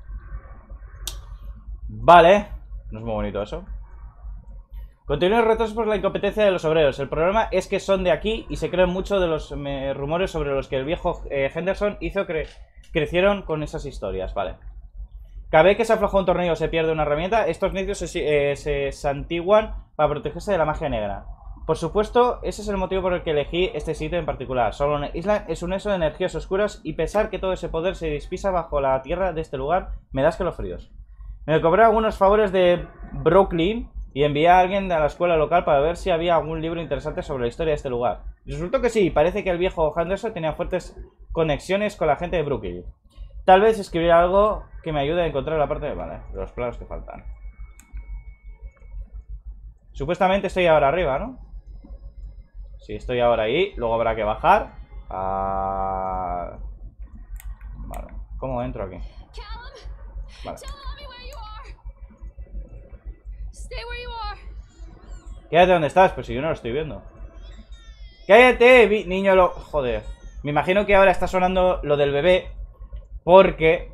Vale. No es muy bonito eso. Continúan los retrasos por la incompetencia de los obreros. El problema es que son de aquí y se creen mucho de los me, rumores sobre los que el viejo eh, Henderson hizo cre crecieron con esas historias. Vale. Cada vez que se afloja un tornillo o se pierde una herramienta, estos necios se, eh, se santiguan para protegerse de la magia negra. Por supuesto, ese es el motivo por el que elegí este sitio en particular. Solomon Island es un eso de energías oscuras y pensar que todo ese poder se dispisa bajo la tierra de este lugar me da escalofríos. Me cobré algunos favores de Brooklyn y envié a alguien de la escuela local para ver si había algún libro interesante sobre la historia de este lugar. Y resultó que sí, parece que el viejo Henderson tenía fuertes conexiones con la gente de Brooklyn. Tal vez escribir algo que me ayude a encontrar la parte de... Vale, de los planos que faltan. Supuestamente estoy ahora arriba, ¿no? Sí, estoy ahora ahí. Luego habrá que bajar. Ah... Vale. ¿Cómo entro aquí? Vale. Quédate donde estás, pues si yo no lo estoy viendo. ¡Cállate, niño! Lo... Joder. Me imagino que ahora está sonando lo del bebé. Porque...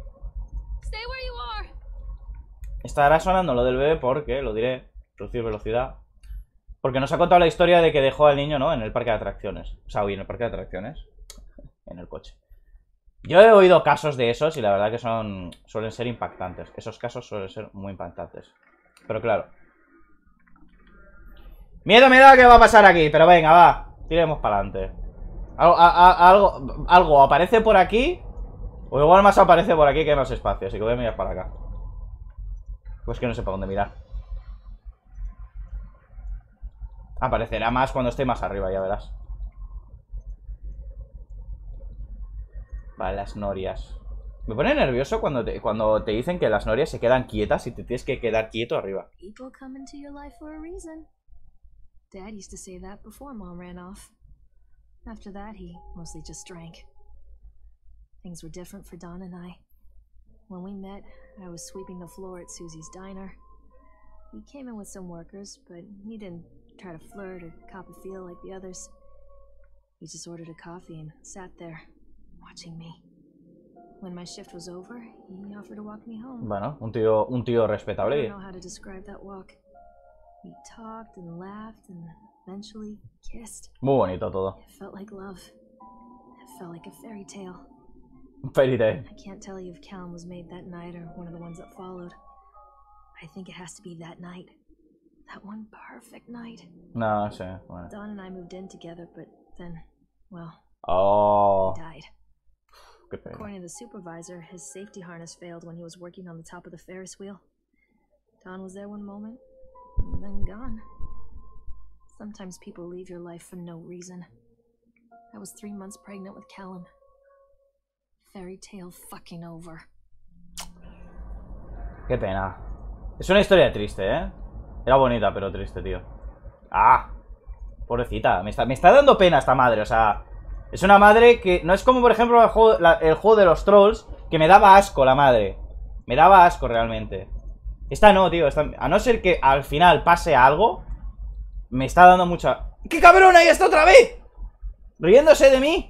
Estará sonando lo del bebé porque, lo diré, reducir velocidad. Porque nos ha contado la historia de que dejó al niño, ¿no? En el parque de atracciones. O sea, hoy en el parque de atracciones. En el coche. Yo he oído casos de esos y la verdad que son suelen ser impactantes. Esos casos suelen ser muy impactantes. Pero claro. Miedo me da que va a pasar aquí. Pero venga, va. Tiremos para adelante. Algo, a, a, algo, algo aparece por aquí. O igual más aparece por aquí que hay más espacio. Así que voy a mirar para acá. Pues que no sé para dónde mirar. Aparecerá más cuando esté más arriba, ya verás. Vale, las norias. Me pone nervioso cuando te, cuando te dicen que las norias se quedan quietas y te tienes que quedar quieto arriba. People come into your life for a reason. Dad used to say that before Mom ran off. After that, he mostly just drank. Things were different for Don and I. When we met, I was sweeping the floor at Susie's diner. He came in with some workers, but he didn't try to flirt or cop a feel like the others. He just ordered a coffee and sat there, watching me. When my shift was over, he offered to walk me home. Bueno, un tío, un tío I respetable. don't know how to describe that walk. We talked and laughed and eventually kissed. Muy bonito todo. It felt like love. It felt like a fairy tale. Fairy tale. I can't tell you if Callum was made that night or one of the ones that followed. I think it has to be that night. That one perfect night. No, no sé. Bueno. Dawn and I moved in together, but then, well, Oh. he died. Qué pena. According to the supervisor, his safety harness failed when he was working on the top of the Ferris wheel. Dawn was there one moment, and then gone. Sometimes people leave your life for no reason. I was three months pregnant with Callum. Fairy tale fucking over. Qué pena. Es una historia triste, ¿eh? Era bonita, pero triste, tío. ¡Ah! Pobrecita. Me está, me está dando pena esta madre, o sea... Es una madre que... No es como, por ejemplo, el juego, la, el juego de los trolls, que me daba asco la madre. Me daba asco realmente. Esta no, tío. Esta, a no ser que al final pase algo, me está dando mucha... ¡Qué cabrón! ¡Ahí está otra vez! Riéndose de mí.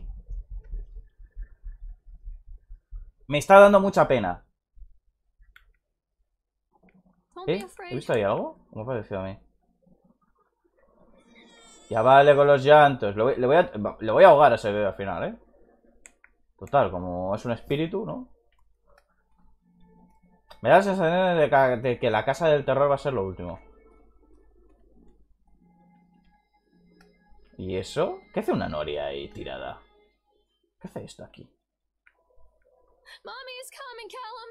Me está dando mucha pena. ¿Eh? ¿He visto ahí algo? ¿Cómo ha parecido a mí? Ya vale con los llantos. Le voy, le voy, a, le voy a ahogar a ese bebé al final, ¿eh? Total, como es un espíritu, ¿no? Me da la sensación de que, de que la casa del terror va a ser lo último. ¿Y eso? ¿Qué hace una noria ahí tirada? ¿Qué hace esto aquí? Mommy is coming,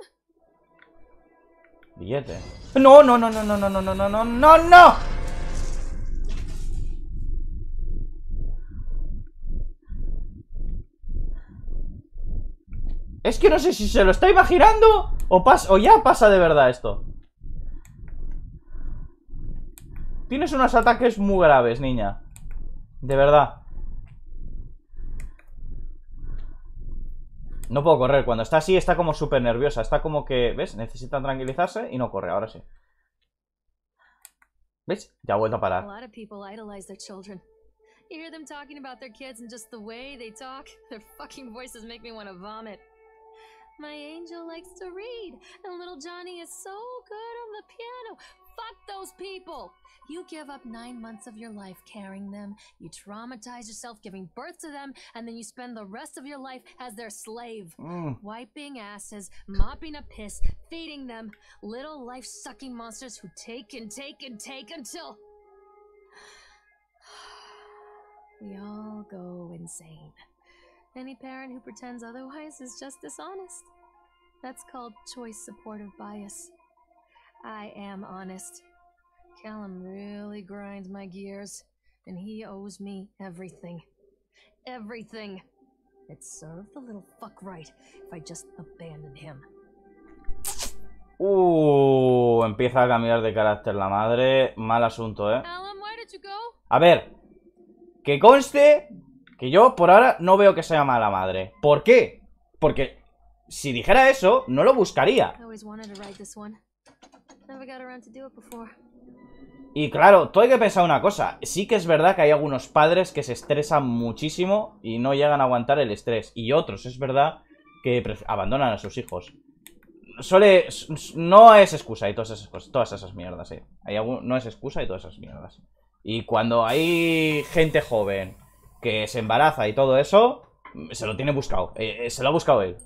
Callum. Billete. No, no, no, no, no, no, no, no, no, no, no, no. Es que no sé si se lo está imaginando o, pasa, o ya pasa de verdad esto. Tienes unos ataques muy graves, niña. De verdad. No puedo correr. Cuando está así está como súper nerviosa. Está como que, ¿ves? Necesita tranquilizarse y no corre. Ahora sí. ¿Ves? Ya ha vuelto a A parar. lot of people idolize their children. You hear them talking about their kids and just the way they talk, their fucking voices make me want to vomit. My angel likes to read, and little Johnny is so good on the piano. Fuck those people! You give up nine months of your life carrying them, you traumatize yourself giving birth to them, and then you spend the rest of your life as their slave. Mm. Wiping asses, mopping a piss, feeding them. Little life-sucking monsters who take and take and take until... we all go insane. Any parent who pretends otherwise is just dishonest. That's called choice supportive bias. I am honest. Callum really grinds my gears, and he owes me everything. Everything. It served the little fuck right if I just abandoned him. Uh, empieza a cambiar de carácter la madre. Mal asunto, ¿eh? Callum, where did you go? A ver, que conste que yo por ahora no veo que sea mala madre. ¿Por qué? Porque si dijera eso, no lo buscaría. I always wanted to ride this one. Never got around to do it before. Y claro, tú hay que pensar una cosa. Sí que es verdad que hay algunos padres que se estresan muchísimo y no llegan a aguantar el estrés. Y otros, es verdad, que abandonan a sus hijos. Suele... No es excusa y todas esas cosas, todas esas mierdas, sí. Hay algún, no es excusa y todas esas mierdas. Y cuando hay gente joven que se embaraza y todo eso, se lo tiene buscado. Eh, se lo ha buscado él.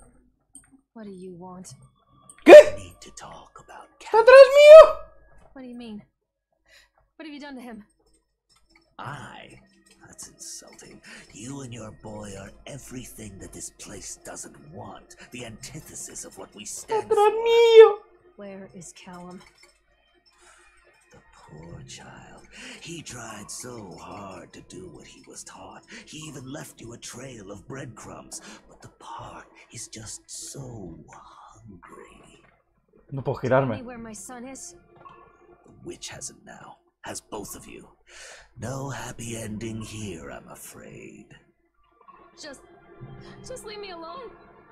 ¿Qué? ¿Está atrás mío? What do you mean? What have you done to him? I? That's insulting. You and your boy are everything that this place doesn't want. The antithesis of what we stand ¡Atrás for. mío! Where is Callum? The poor child. He tried so hard to do what he was taught. He even left you a trail of breadcrumbs. But the park is just so hungry. No puedo Tell girarme. me where my son is. The witch has him now. Has both of you. No happy ending here, I'm afraid. Just... Just leave me alone.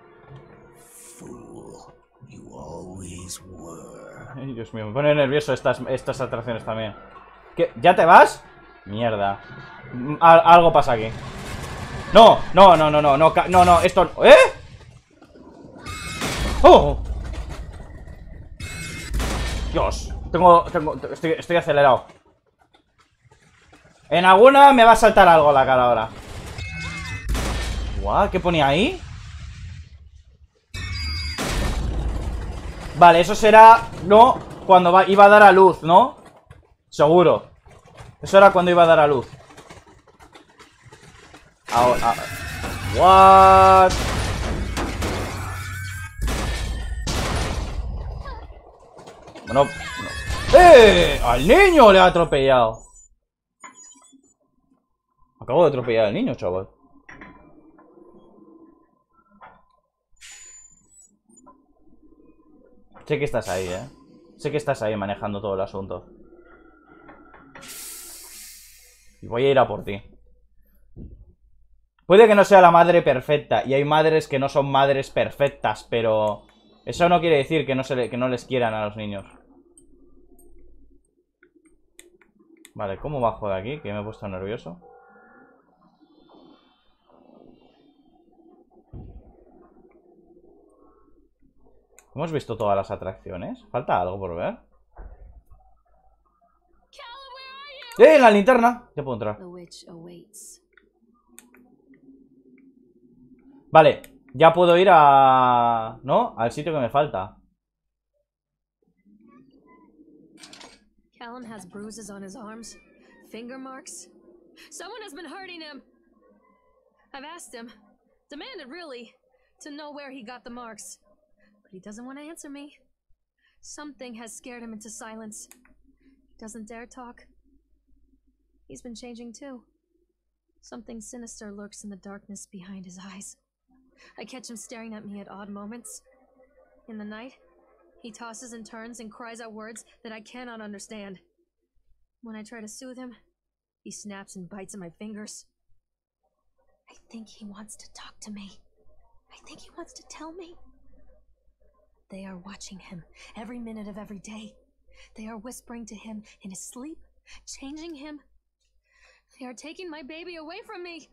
Fool. You always were. Ay, Dios mío, me pone nervioso estas, estas atracciones también. ¿Qué? ¿Ya te vas? Mierda. Al, algo pasa aquí. No, no, no, no, no, no, no, no, esto... ¿Eh? ¡Oh! Dios, tengo, tengo, estoy, estoy acelerado. En alguna me va a saltar algo a la cara ahora. Guau, ¿qué ponía ahí? Vale, eso será... No, cuando va, iba a dar a luz, ¿no? Seguro. Eso era cuando iba a dar a luz. Ahora... What? Bueno... No. ¡Eh! ¡Al niño le ha atropellado! Acabo de atropellar al niño, chaval. Sé que estás ahí, ¿eh? Sé que estás ahí manejando todo el asunto. Y voy a ir a por ti. Puede que no sea la madre perfecta. Y hay madres que no son madres perfectas. Pero eso no quiere decir que no, se le, que no les quieran a los niños. Vale, ¿cómo bajo de aquí? Que me he puesto nervioso. ¿Hemos visto todas las atracciones? ¿Falta algo por ver? ¡Eh! ¡La linterna! Ya puedo entrar. Vale, ya puedo ir a... ¿No? Al sitio que me falta. Callum has bruises on his arms, finger marks. Someone has been hurting him. I've asked him, demanded really, to know where he got the marks. But he doesn't want to answer me. Something has scared him into silence. He doesn't dare talk. He's been changing too. Something sinister lurks in the darkness behind his eyes. I catch him staring at me at odd moments. In the night, he tosses and turns and cries out words that I cannot understand. When I try to soothe him, he snaps and bites at my fingers. I think he wants to talk to me. I think he wants to tell me. They are watching him every minute of every day. They are whispering to him in his sleep, changing him. They are taking my baby away from me.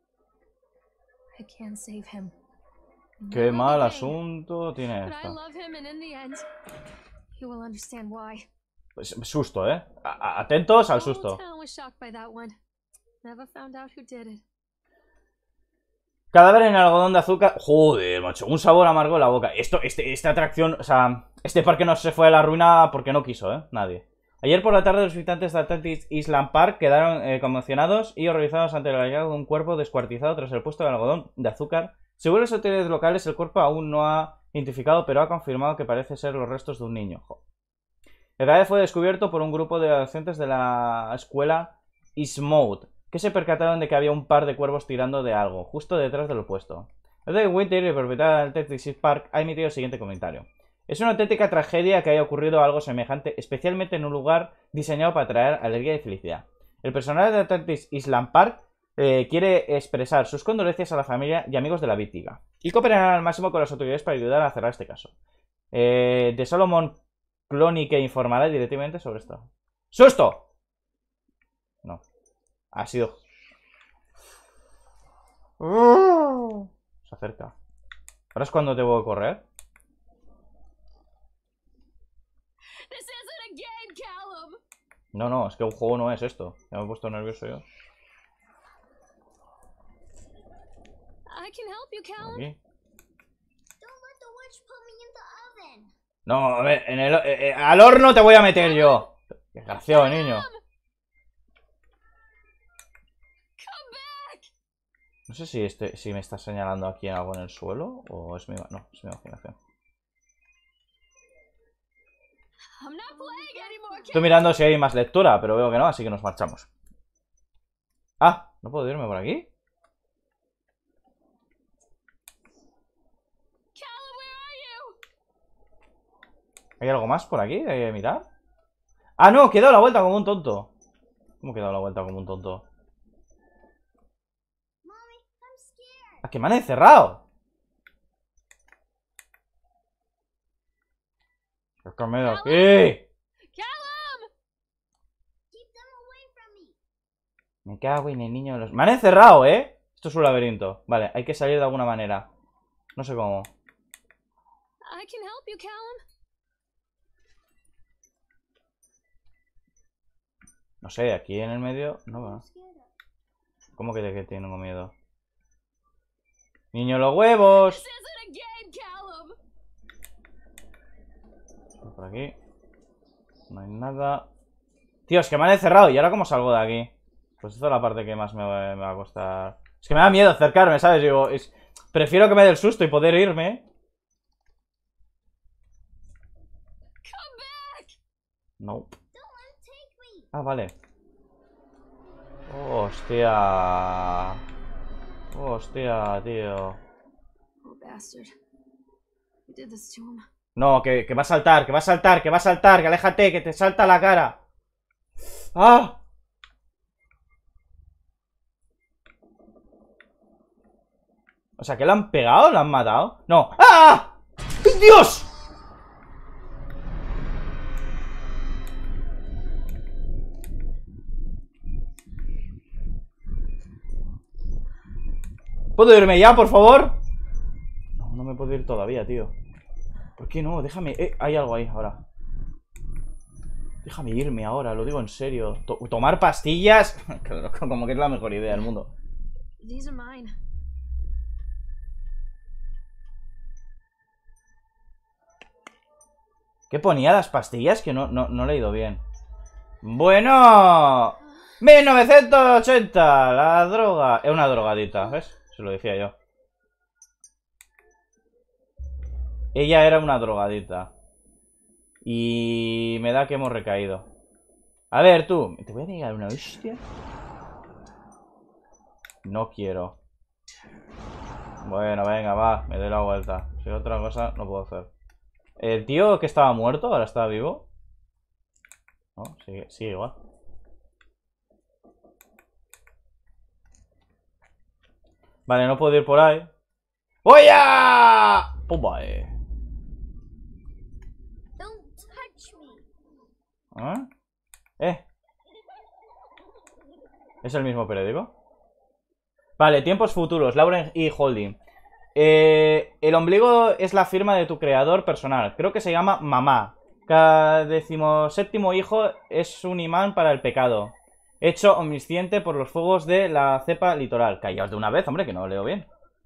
I can't save him. Qué mal asunto tiene But I esto. love him, and in the end, he will understand why. Pues, susto, ¿eh? A- a- atentos al The whole susto. town was shocked by that one. Never found out who did it. Cadáver en algodón de azúcar. Joder, macho. Un sabor amargo en la boca. Esto, este, esta atracción, o sea, este parque no se fue a la ruina porque no quiso, ¿eh? Nadie. Ayer por la tarde los visitantes de Atlantis Island Park quedaron eh, conmocionados y horrorizados ante el hallazgo de un cuerpo descuartizado tras el puesto de algodón de azúcar. Según las autoridades locales, el cuerpo aún no ha identificado, pero ha confirmado que parece ser los restos de un niño. Jo. El cadáver fue descubierto por un grupo de adolescentes de la escuela Eastmouth, que se percataron de que había un par de cuervos tirando de algo, justo detrás del opuesto. El de Winter, el propietario del Detective Park, ha emitido el siguiente comentario. Es una auténtica tragedia que haya ocurrido algo semejante, especialmente en un lugar diseñado para traer alegría y felicidad. El personal de Detective Island Park eh, quiere expresar sus condolencias a la familia y amigos de la víctima y cooperarán al máximo con las autoridades para ayudar a cerrar este caso. Eh, de Solomon Cloney que informará directamente sobre esto. ¡Susto! No. Ha sido... Uh, se acerca. ¿Ahora es cuando debo de correr? No, no, es que un juego no es esto. Ya me he puesto nervioso yo. Aquí. No, a ver, en el, eh, eh, al horno te voy a meter yo. Desgraciado, niño. No sé si, este, si me está señalando aquí algo en el suelo o es mi... No, es mi imaginación. Estoy mirando si hay más lectura, pero veo que no, así que nos marchamos. Ah, ¿no puedo irme por aquí? ¿Hay algo más por aquí? ¿Hay que mirar? Ah, no, he dado la vuelta como un tonto. ¿Cómo he dado la vuelta como un tonto? ¿A que me han encerrado? ¡Sácame de aquí! Me cago en el niño de los... ¡Me han encerrado, eh! Esto es un laberinto. Vale, hay que salir de alguna manera. No sé cómo. No sé, aquí en el medio... No va. ¿Cómo que de que tengo miedo? ¡Niño, los huevos! Por aquí. No hay nada. Tío, es que me han encerrado. ¿Y ahora cómo salgo de aquí? Pues esta es la parte que más me va, me va a costar. Es que me da miedo acercarme, ¿sabes? Digo, es... prefiero que me dé el susto y poder irme. No. Ah, vale. Hostia. Hostia, tío. No, que, que va a saltar, que va a saltar, que va a saltar, que aléjate, que te salta la cara. ¡Ah! O sea, ¿que lo han pegado? ¿Lo han matado? No. ¡Ah! ¡Dios! ¿Puedo irme ya, por favor? No, no me puedo ir todavía, tío. ¿Por qué no? Déjame... Eh, hay algo ahí ahora. Déjame irme ahora, lo digo en serio. To- Tomar pastillas... Como que es la mejor idea del mundo. ¿Qué ponía las pastillas? Que no, no, no he leído bien. Bueno... mil novecientos ochenta, la droga... Es una drogadita, ¿ves? Se lo decía yo. Ella era una drogadita. Y me da que hemos recaído. A ver, tú. ¿Te voy a negar una hostia? No quiero. Bueno, venga, va. Me doy la vuelta. Si otra cosa no puedo hacer. ¿El tío que estaba muerto ahora está vivo? No, sigue, sigue igual. Vale, no puedo ir por ahí. ¡Voy a! ¡Pumba! Eh. ¿Eh? ¿Eh? ¿Es el mismo periódico? Vale, tiempos futuros. Lauren y Holding. Eh, el ombligo es la firma de tu creador personal. Creo que se llama Mamá. Cada decimoséptimo hijo es un imán para el pecado. Hecho omnisciente por los fuegos de la cepa litoral. Callaos de una vez, hombre, que no leo bien.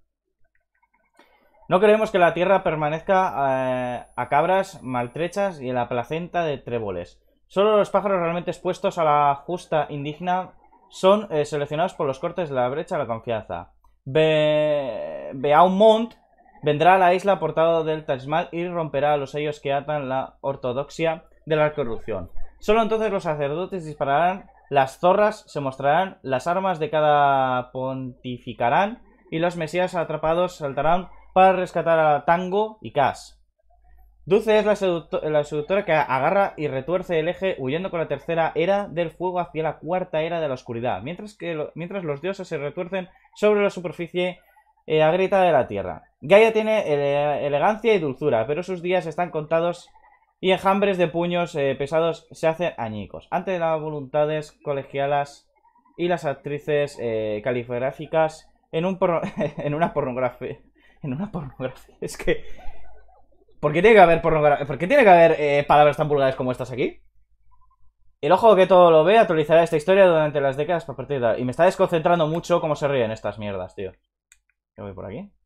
No queremos que la tierra permanezca eh, a cabras maltrechas y en la placenta de tréboles. Solo los pájaros realmente expuestos a la justa indigna son eh, seleccionados por los cortes de la brecha de la confianza. Be Beaumont vendrá a la isla portado del talismán y romperá los sellos que atan la ortodoxia de la corrupción. Solo entonces los sacerdotes dispararán, las zorras se mostrarán, las armas de cada pontificarán y los mesías atrapados saltarán para rescatar a Tango y Cass. Dulce es la, seducto la seductora que agarra y retuerce el eje huyendo con la tercera era del fuego hacia la cuarta era de la oscuridad, mientras, que lo mientras los dioses se retuercen sobre la superficie eh, agrietada de la tierra. Gaia tiene ele elegancia y dulzura, pero sus días están contados y enjambres de puños eh, pesados se hacen añicos ante las voluntades colegialas y las actrices eh, caligráficas en, un porno en una pornografía. En una pornografía. Es que... ¿Por qué tiene que haber pornografía? ¿Por qué tiene que haber eh, palabras tan vulgares como estas aquí? El ojo que todo lo ve actualizará esta historia durante las décadas para partir de... Y me está desconcentrando mucho cómo se ríen estas mierdas, tío. ¿Qué voy por aquí?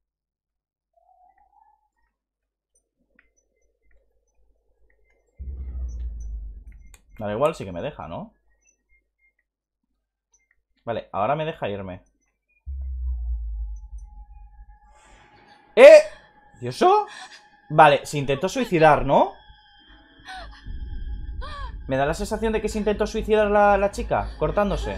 Vale, igual sí que me deja, ¿no? Vale, ahora me deja irme. ¡Eh! ¿Y eso? Vale, se intentó suicidar, ¿no? Me da la sensación de que se intentó suicidar la, la chica, cortándose.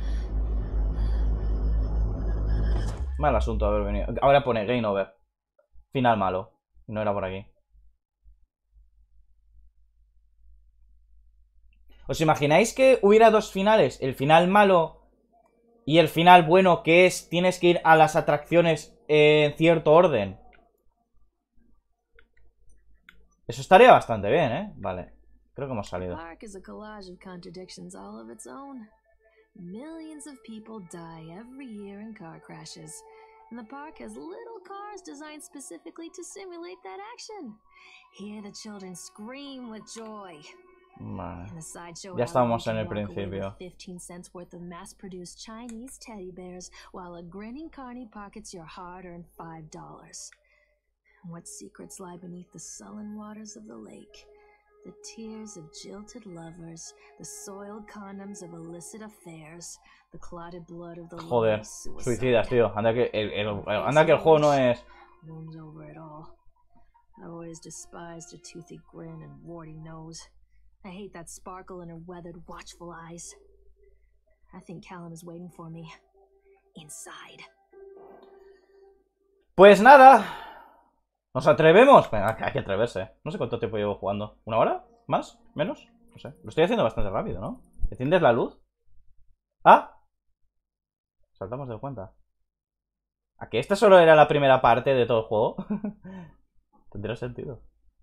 Mal asunto haber venido. Ahora pone game over. Final malo. No era por aquí. ¿Os imagináis que hubiera dos finales? El final malo y el final bueno, que es tienes que ir a las atracciones en cierto orden. Eso estaría bastante bien, ¿eh? Vale, creo que hemos salido. Park is a collage of contradictions all of its own. Millions of people die every year in car crashes, and the park has little cars designed specifically to simulate that action. Hear the children scream with joy. Vale. Ya estábamos en el principio. fifteen cents worth of mass-produced Chinese teddy bears, while a grinning carny pockets your hard-earned five dollars. What secrets lie beneath the sullen waters of the lake? The tears of jilted lovers, the soiled condoms of illicit affairs, the clotted blood of the Joder, suicidas, tío. Anda que el, el, el, anda que el juego no es... I've always despised her toothy grin and warty nose. I hate that sparkle in her weathered, watchful eyes. I think Callum is waiting for me inside. Pues nada. ¿Nos atrevemos? Bueno, hay que atreverse. No sé cuánto tiempo llevo jugando. ¿Una hora? ¿Más? ¿Menos? No sé. Lo estoy haciendo bastante rápido, ¿no? ¿Enciendes la luz? ¿Ah? Saltamos de cuenta. ¿A que esta solo era la primera parte de todo el juego? Tendría sentido.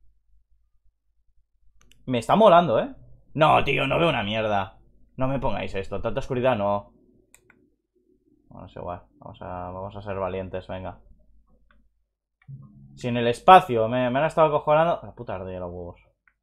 Me está molando, ¿eh? No, tío, no veo una mierda. No me pongáis esto. Tanta oscuridad, no. Bueno, es igual. Vamos a, vamos a ser valientes, venga. Si en el espacio me, me han estado acojonando... La puta ardilla los huevos.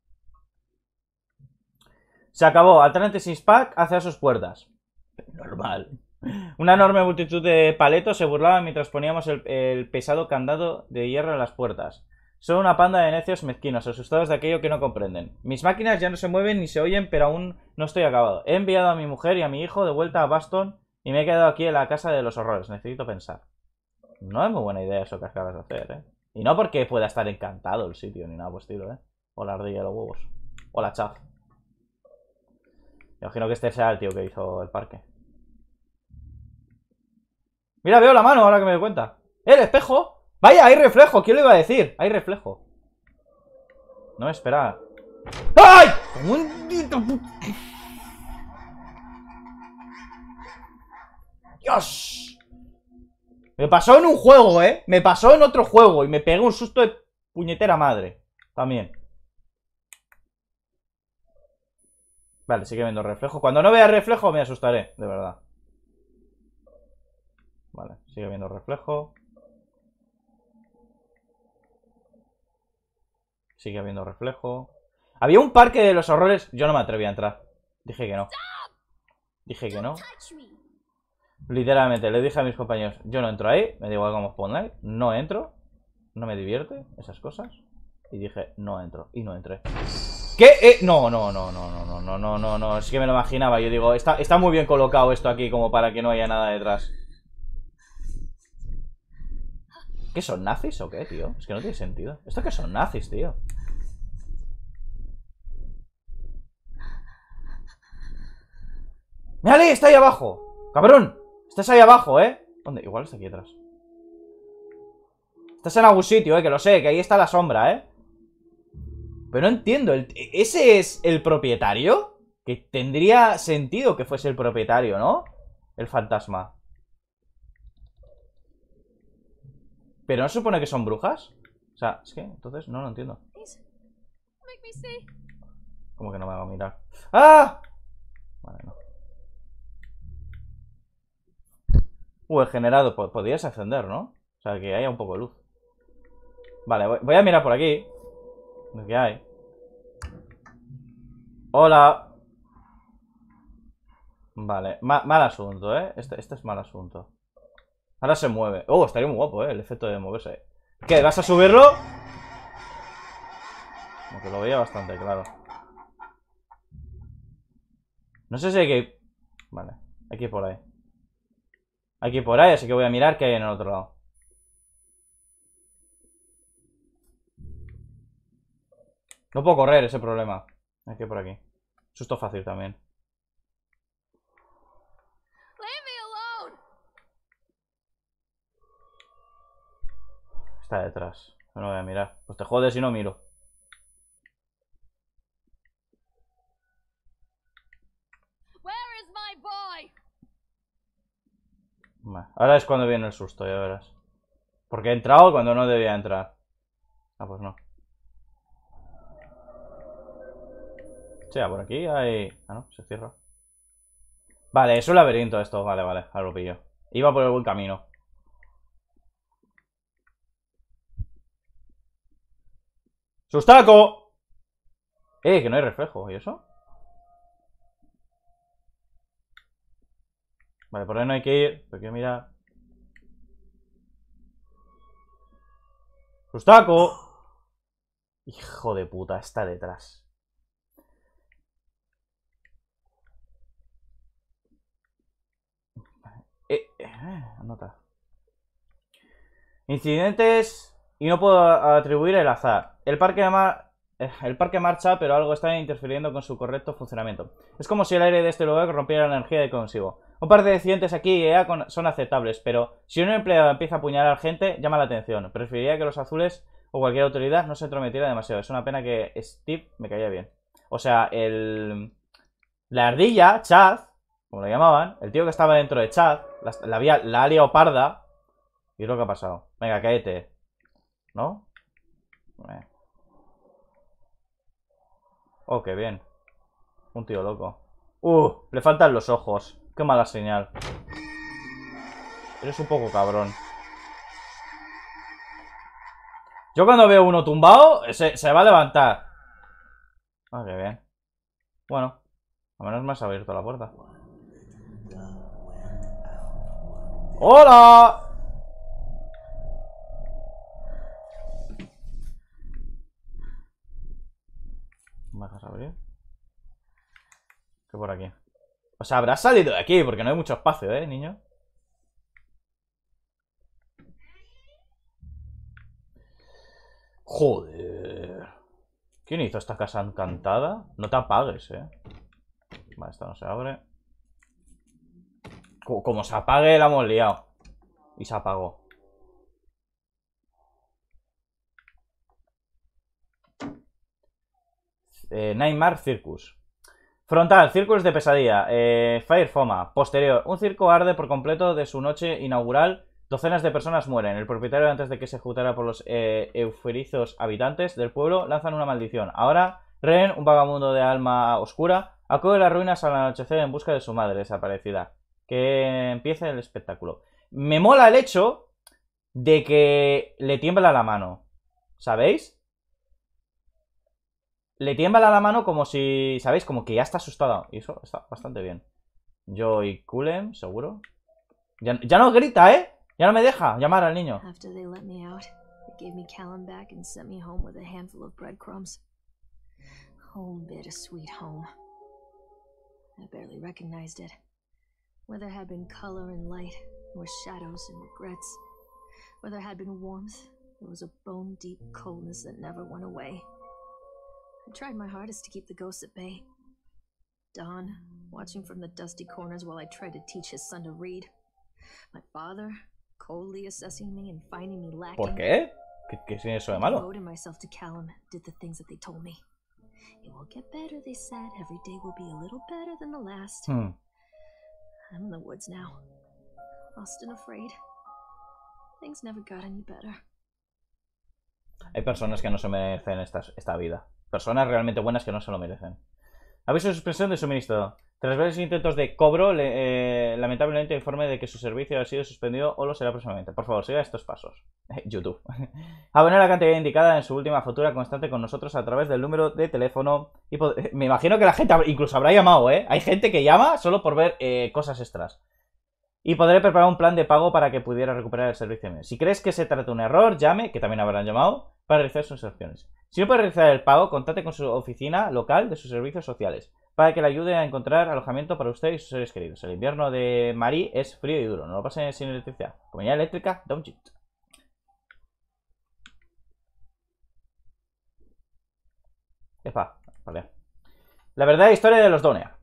Se acabó. Atlantis Park hacia sus puertas. Normal. Una enorme multitud de paletos se burlaban mientras poníamos el, el pesado candado de hierro en las puertas. Son una panda de necios mezquinos, asustados de aquello que no comprenden. Mis máquinas ya no se mueven ni se oyen, pero aún no estoy acabado. He enviado a mi mujer y a mi hijo de vuelta a Baston y me he quedado aquí en la casa de los horrores. Necesito pensar. No es muy buena idea eso que acabas de hacer, ¿eh? Y no porque pueda estar encantado el sitio ni nada por estilo, ¿eh? O la ardilla de los huevos. O la chaf. Imagino que este sea el tío que hizo el parque. Mira, veo la mano ahora que me doy cuenta. ¡Eh, el espejo! ¡Vaya, hay reflejo! ¿Quién lo iba a decir? Hay reflejo. No me esperaba. ¡Ay! ¡Dios! Me pasó en un juego, ¿eh? Me pasó en otro juego y me pegué un susto de puñetera madre. También. Vale, sigue viendo reflejo. Cuando no vea reflejo me asustaré, de verdad. Vale, sigue viendo reflejo. Sigue habiendo reflejo. Había un parque de los horrores. Yo no me atreví a entrar. Dije que no. Dije que no. Literalmente, le dije a mis compañeros, yo no entro ahí. Me da igual cómo os pongáis. No entro. No me divierte esas cosas. Y dije, no entro. Y no entré. ¿Qué? Eh, no, no, no, no, no, no, no, no, no, no. Es que me lo imaginaba. Yo digo, está, está muy bien colocado esto aquí como para que no haya nada detrás. ¿Qué son nazis o qué, tío? Es que no tiene sentido. ¿Esto qué son nazis, tío? ¡Mírale! ¡Está ahí abajo! ¡Cabrón! Estás ahí abajo, ¿eh? ¿Dónde? Igual está aquí atrás. Estás en algún sitio, ¿eh? Que lo sé, que ahí está la sombra, ¿eh? Pero no entiendo. ¿El... ¿Ese es el propietario? Que tendría sentido que fuese el propietario, ¿no? El fantasma. ¿Pero no se supone que son brujas? O sea, es que entonces no lo entiendo. ¿Cómo que no me hago mirar? ¡Ah! Vale, no. Uh, el generador. Podrías encender, ¿no? O sea, que haya un poco de luz. Vale, voy, voy a mirar por aquí. ¿Qué hay? Hola. Vale, Ma mal asunto, ¿eh? Este, este es mal asunto. Ahora se mueve. Oh, estaría muy guapo, ¿eh? El efecto de moverse. ¿Qué? ¿Vas a subirlo? Como que lo veía bastante claro. No sé si hay que... Vale, hay que ir por ahí. Hay que ir por ahí, así que voy a mirar qué hay en el otro lado. No puedo correr, ese problema. Hay que ir por aquí. Susto fácil también. Está detrás. No voy a mirar. Pues te jodes y no miro. Vale. Ahora es cuando viene el susto, ya verás. Porque he entrado cuando no debía entrar. Ah, pues no. O sea, por aquí hay... Ah, no, se cierra. Vale, es un laberinto esto. Vale, vale, ahora lo pillo. Iba por el buen camino. ¡Sustaco! Eh, que no hay reflejo. ¿Y eso? Vale, por ahí no hay que ir. Pero quiero mirar. ¡Sustaco! Hijo de puta, está detrás. Eh, eh, anota. Incidentes y no puedo atribuir el azar. El parque, mar... el parque marcha, pero algo está interfiriendo con su correcto funcionamiento. Es como si el aire de este lugar rompiera la energía de consigo. Un par de accidentes aquí y allá son aceptables, pero si un empleado empieza a apuñalar gente, llama la atención. Preferiría que los azules o cualquier autoridad no se entrometiera demasiado. Es una pena que Steve me caía bien. O sea, el... La ardilla, Chad, como lo llamaban, el tío que estaba dentro de Chad, la, la, había, la ha liado parda. Y es lo que ha pasado. Venga, cállate. ¿No? Eh. Oh, qué bien. Un tío loco. Uh, le faltan los ojos. Qué mala señal. Eres un poco cabrón. Yo cuando veo uno tumbado, se, se va a levantar. Ah, qué bien. Bueno, al menos me has abierto la puerta. ¡Hola! ¿Me dejas abrir? ¿Qué por aquí? O sea, habrás salido de aquí, porque no hay mucho espacio, ¿eh, niño? Joder. ¿Quién hizo esta casa encantada? No te apagues, ¿eh? Vale, esta no se abre. Como se apague, la hemos liado. Y se apagó. Eh, Nightmare Circus. Frontal, círculos de pesadilla. Eh, Fire Foma. Posterior, un circo arde por completo de su noche inaugural. Docenas de personas mueren. El propietario, antes de que se ejecutara por los eh, euferizos habitantes del pueblo, lanzan una maldición. Ahora, Ren, un vagabundo de alma oscura, acude a las ruinas al anochecer en busca de su madre desaparecida. Que empiece el espectáculo. Me mola el hecho de que le tiembla la mano. ¿Sabéis? Le tiembla la mano como si, ¿sabéis? Como que ya está asustado. Y eso está bastante bien. Yo y Kulem, seguro. Ya, ya no grita, ¿eh? Ya no me deja llamar al niño. After they let me out, they gave me Callum back and sent me home with a handful of breadcrumbs. Home, bittersweet home. I barely recognized it. Where there had been color and light, there were shadows and regrets. Where there had been warmth, there was a bone-deep coldness that never went away. I tried my hardest to keep the ghosts at bay. Don, watching from the dusty corners while I tried to teach his son to read. My father, coldly assessing me and finding me lacking. ¿Por qué? ¿Qué, qué es eso de malo? I devoted myself to Callum, did the things that they told me. It will get better, they said. Every day will be a little better than the last. Hmm. I'm in the woods now, lost and afraid. Things never got any better. Hay personas que no se merecen esta, esta vida. Personas realmente buenas que no se lo merecen. Aviso de suspensión de suministro. Tras varios intentos de cobro, le, eh, lamentablemente informe de que su servicio ha sido suspendido o lo será próximamente. Por favor, siga estos pasos. YouTube. Abonar la cantidad indicada en su última factura constante con nosotros a través del número de teléfono. Y me imagino que la gente incluso habrá llamado, ¿eh? Hay gente que llama solo por ver eh, cosas extras. Y podré preparar un plan de pago para que pudiera recuperar el servicio. Si crees que se trata de un error, llame, que también habrán llamado, para realizar sus acciones. Si no puede realizar el pago, contacte con su oficina local de sus servicios sociales, para que le ayude a encontrar alojamiento para usted y sus seres queridos. El invierno de Marie es frío y duro, no lo pasen sin electricidad. Comunidad eléctrica, Domjit. Epa, vale. La verdadera historia de los Donia.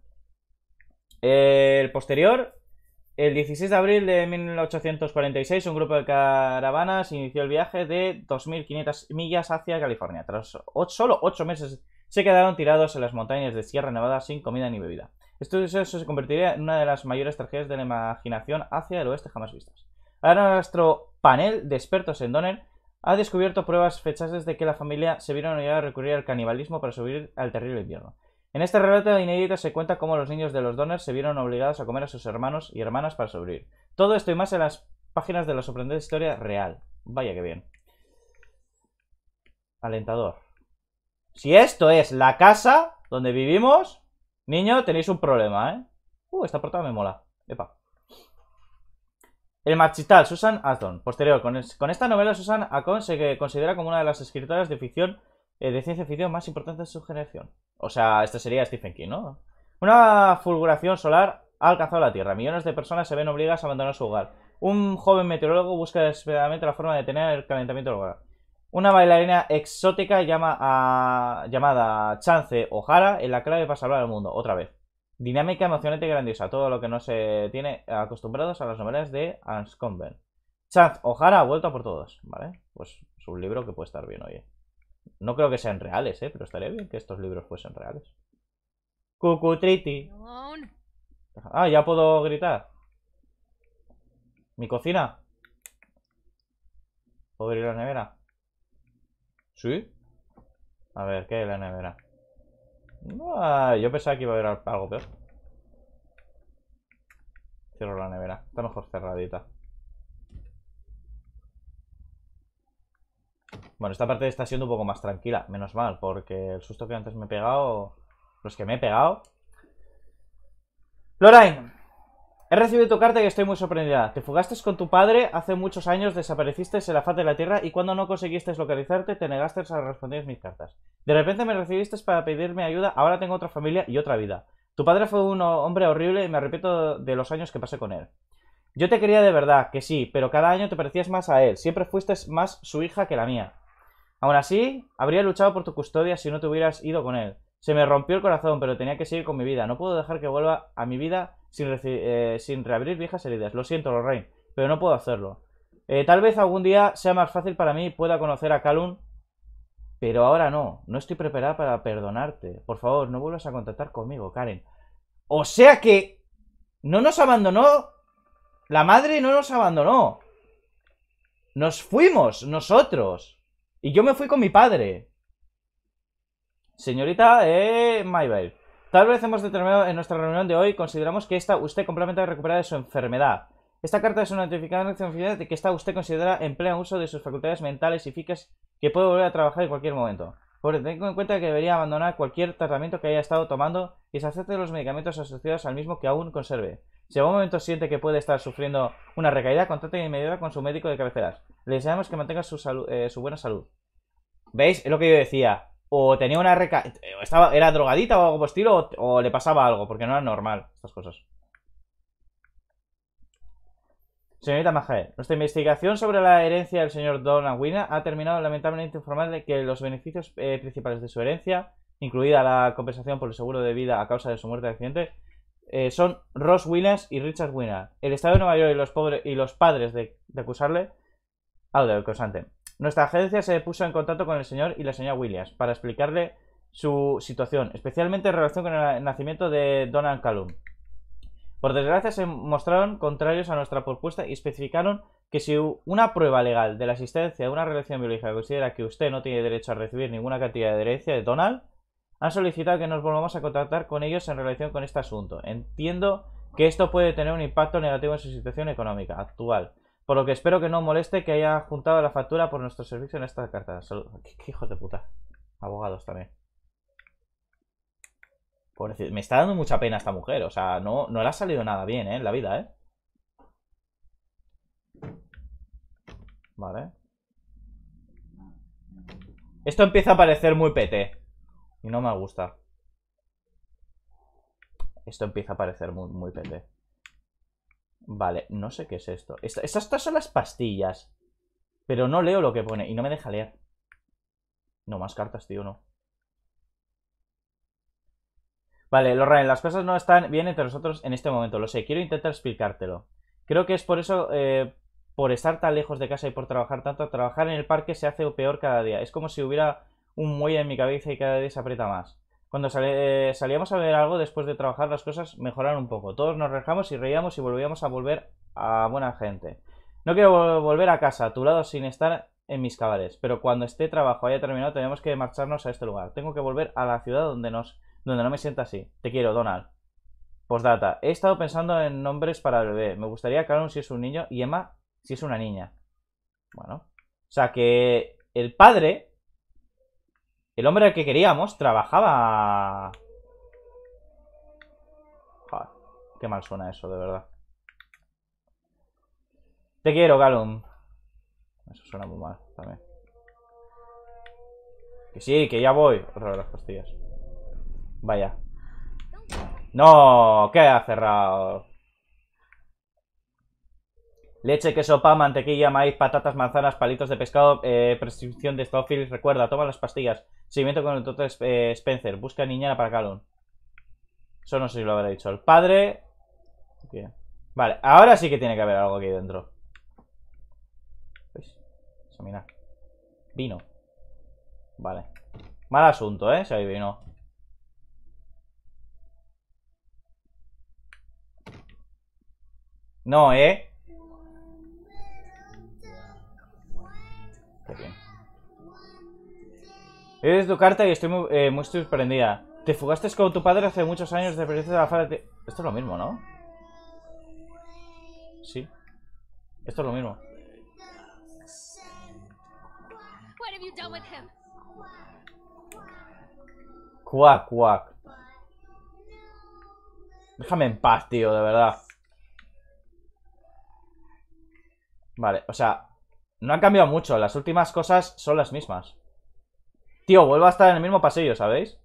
El posterior... El dieciséis de abril de mil ochocientos cuarenta y seis, un grupo de caravanas inició el viaje de dos mil quinientas millas hacia California. Tras ocho, solo ocho meses se quedaron tirados en las montañas de Sierra Nevada sin comida ni bebida. Esto eso se convertiría en una de las mayores tragedias de la imaginación hacia el oeste jamás vistas. Ahora nuestro panel de expertos en Donner ha descubierto pruebas fechas de que la familia se vieron obligadas a recurrir al canibalismo para sobrevivir al terrible invierno. En este relato inédito se cuenta cómo los niños de los Donner se vieron obligados a comer a sus hermanos y hermanas para sobrevivir. Todo esto y más en las páginas de la sorprendente historia real. Vaya que bien. Alentador. Si esto es la casa donde vivimos, niño, tenéis un problema, ¿eh? Uh, esta portada me mola. Epa. El marchital, Susan Acton. Posterior, con, es, con esta novela Susan Acton se considera como una de las escritoras de ficción eh, de ciencia ficción más importantes de su generación. O sea, este sería Stephen King, ¿no? Una fulguración solar ha alcanzado la Tierra. Millones de personas se ven obligadas a abandonar su hogar. Un joven meteorólogo busca desesperadamente la forma de detener el calentamiento global. Una bailarina exótica llama a... llamada Chance O'Hara en la clave para salvar al mundo. Otra vez. Dinámica, emocionante y grandiosa. Todo lo que no se tiene acostumbrados a las novelas de Anscombe. Chance O'Hara ha vuelto a por todos. Vale, pues es un libro que puede estar bien, oye. No creo que sean reales, ¿eh? Pero estaría bien que estos libros fuesen reales. Cucutriti. Ah, ya puedo gritar. ¿Mi cocina? ¿Puedo abrir la nevera? ¿Sí? A ver, ¿qué hay en la nevera? Ah, yo pensaba que iba a haber algo peor. Cierro la nevera. Está mejor cerradita. Bueno, esta parte está siendo un poco más tranquila. Menos mal, porque el susto que antes me he pegado... Los que me he pegado... Lorraine, he recibido tu carta y estoy muy sorprendida. Te fugaste con tu padre hace muchos años, desapareciste en la faz de la tierra y cuando no conseguiste localizarte te negaste a responder mis cartas. De repente me recibiste para pedirme ayuda, ahora tengo otra familia y otra vida. Tu padre fue un hombre horrible y me arrepiento de los años que pasé con él. Yo te quería de verdad, que sí, pero cada año te parecías más a él. Siempre fuiste más su hija que la mía. Aún así, habría luchado por tu custodia si no te hubieras ido con él. Se me rompió el corazón, pero tenía que seguir con mi vida. No puedo dejar que vuelva a mi vida sin, eh, sin reabrir viejas heridas. Lo siento, Lorraine, pero no puedo hacerlo. Eh, tal vez algún día sea más fácil para mí y pueda conocer a Callum, pero ahora no. No estoy preparada para perdonarte. Por favor, no vuelvas a contactar conmigo, Karen. O sea que no nos abandonó. La madre no nos abandonó. Nos fuimos nosotros. Y yo me fui con mi padre. Señorita eh, Mayville, tal vez hemos determinado en nuestra reunión de hoy, consideramos que está usted completamente recuperada de su enfermedad. Esta carta es una notificación de que está usted considerada en pleno uso de sus facultades mentales y físicas, que puede volver a trabajar en cualquier momento. Por ello, tengo en cuenta que debería abandonar cualquier tratamiento que haya estado tomando y deshacerse de los medicamentos asociados al mismo que aún conserve. Si a un momento siente que puede estar sufriendo una recaída, contacte de inmediato con su médico de cabecera. Le deseamos que mantenga su, salud, eh, su buena salud. ¿Veis? Es lo que yo decía. O tenía una recaída, estaba, era drogadita o algo por estilo, o, o le pasaba algo, porque no era normal estas cosas. Señorita Majael, nuestra investigación sobre la herencia del señor Don Anguina ha terminado lamentablemente informar de que los beneficios eh, principales de su herencia incluida la compensación por el seguro de vida a causa de su muerte de accidente, eh, son Ross Williams y Richard Winner. El Estado de Nueva York y los, pobres, y los padres de, de acusarle... Ah, del causante. Nuestra agencia se puso en contacto con el señor y la señora Williams para explicarle su situación, especialmente en relación con el nacimiento de Donald Callum. Por desgracia se mostraron contrarios a nuestra propuesta y especificaron que si una prueba legal de la existencia de una relación biológica considera que usted no tiene derecho a recibir ninguna cantidad de herencia de Donald, han solicitado que nos volvamos a contactar con ellos en relación con este asunto. Entiendo que esto puede tener un impacto negativo en su situación económica actual, por lo que espero que no moleste que haya juntado la factura por nuestro servicio en esta carta. ¿Qué, qué hijos de puta? Abogados también. Pobrecito. Me está dando mucha pena esta mujer. O sea, no, no le ha salido nada bien, ¿eh? En la vida, ¿eh? Vale. Esto empieza a parecer muy pete. Y no me gusta. Esto empieza a parecer muy, muy pete. Vale, no sé qué es esto. Esta, estas, estas son las pastillas. Pero no leo lo que pone. Y no me deja leer. No, más cartas, tío, no. Vale, Lorraine, las cosas no están bien entre nosotros en este momento, lo sé, quiero intentar explicártelo. Creo que es por eso, eh, por estar tan lejos de casa y por trabajar tanto, trabajar en el parque se hace peor cada día. Es como si hubiera un muelle en mi cabeza y cada día se aprieta más. Cuando sali eh, salíamos a ver algo después de trabajar, las cosas mejoraron un poco. Todos nos relajamos y reíamos y volvíamos a volver a buena gente. No quiero vol volver a casa, a tu lado, sin estar en mis cabales, pero cuando este trabajo haya terminado tenemos que marcharnos a este lugar. Tengo que volver a la ciudad donde nos... donde no me sienta así. Te quiero, Donald. Postdata. He estado pensando en nombres para el bebé. Me gustaría Callum si es un niño y Emma si es una niña. Bueno. O sea que el padre, el hombre al que queríamos, trabajaba... Joder, qué mal suena eso, de verdad. Te quiero, Callum. Eso suena muy mal también. Que sí, que ya voy. Otra de las pastillas. Vaya. No, ¿qué ha cerrado? Leche, queso, pan, mantequilla, maíz, patatas, manzanas, palitos de pescado, eh, prescripción de Stoffel. Recuerda, toma las pastillas. Seguimiento con el doctor eh, Spencer. Busca niñera para Callum. Eso no sé si lo habrá dicho el padre. Bien. Vale, ahora sí que tiene que haber algo aquí dentro. ¿Veis? Examinar. Vino. Vale. Mal asunto, ¿eh? Si hay vino. No, ¿eh? Qué bien. Eres tu carta y estoy muy, eh, muy sorprendida. Te fugaste con tu padre hace muchos años de de la falda. Esto es lo mismo, ¿no? Sí. Esto es lo mismo. Cuac, cuac. Déjame en paz, tío, de verdad. Vale, o sea, no han cambiado mucho. Las últimas cosas son las mismas. Tío, vuelvo a estar en el mismo pasillo, ¿sabéis?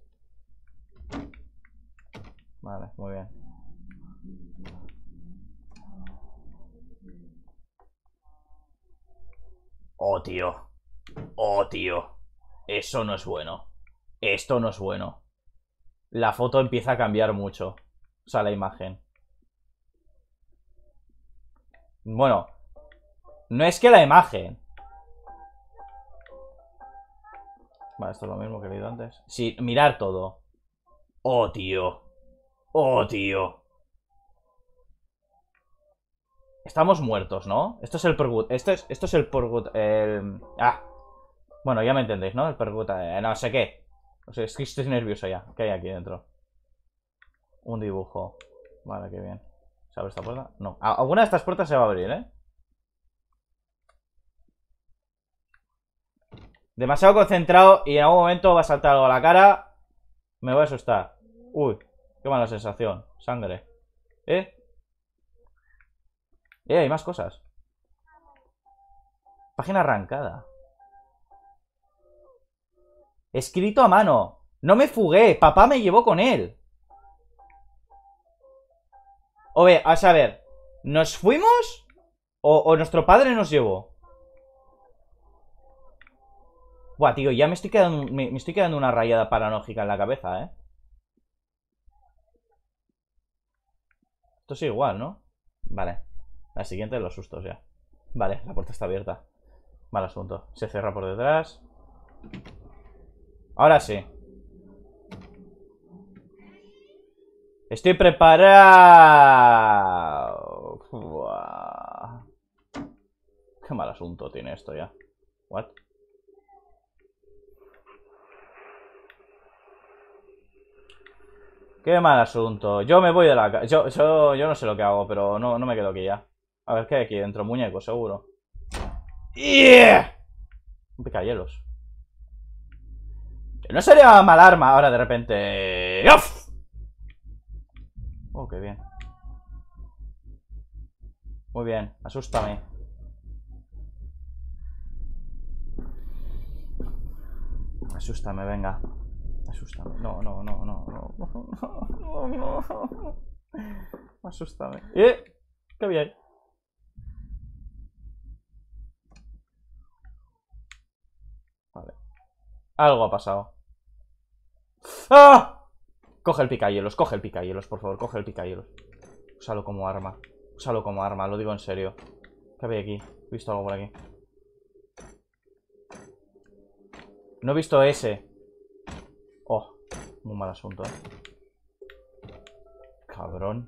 Vale, muy bien. Oh, tío. Oh, tío. Eso no es bueno. Esto no es bueno. La foto empieza a cambiar mucho. O sea, la imagen. Bueno. No es que la imagen. Vale, esto es lo mismo que he leído antes. Sí, mirar todo. Oh, tío. Oh, tío. Estamos muertos, ¿no? Esto es el Purgut. Esto es, esto es el Purgut. El... Ah. Bueno, ya me entendéis, ¿no? El Purgut. Eh, no sé qué. O sea, es que estoy nervioso ya. ¿Qué hay aquí dentro? Un dibujo. Vale, qué bien. ¿Se abre esta puerta? No. Alguna de estas puertas se va a abrir, ¿eh? Demasiado concentrado y en algún momento va a saltar algo a la cara. Me voy a asustar. Uy, qué mala sensación. Sangre. ¿Eh? Eh, hay más cosas. Página arrancada. Escrito a mano. No me fugué. Papá me llevó con él. O ve, a saber. ¿Nos fuimos? ¿O, o nuestro padre nos llevó? Buah, tío, ya me estoy quedando, me, me estoy quedando una rayada paranógica en la cabeza, ¿eh? Esto sí igual, ¿no? Vale. La siguiente de los sustos ya. Vale, la puerta está abierta. Mal asunto. Se cierra por detrás. Ahora sí. Estoy preparado. Uah. Qué mal asunto tiene esto ya. What? Qué mal asunto. Yo me voy de la casa. Yo, yo, yo no sé lo que hago, pero no, no me quedo aquí ya. A ver, ¿qué hay aquí dentro? Muñeco, seguro. ¡Yeah! Un picahielos. Que no sería mal arma ahora de repente. ¡Uf! Oh, qué bien. Muy bien, asústame. Asústame, venga. Asústame. No, no, no, no, no. No, no, no. Asústame. ¡Eh! ¡Qué bien! Vale. Algo ha pasado. ¡Ah! Coge el picahielos, coge el picahielos, por favor, coge el picahielos. Úsalo como arma. Úsalo como arma, lo digo en serio. ¿Qué había aquí? He visto algo por aquí. No he visto ese. Oh, muy mal asunto, eh. Cabrón.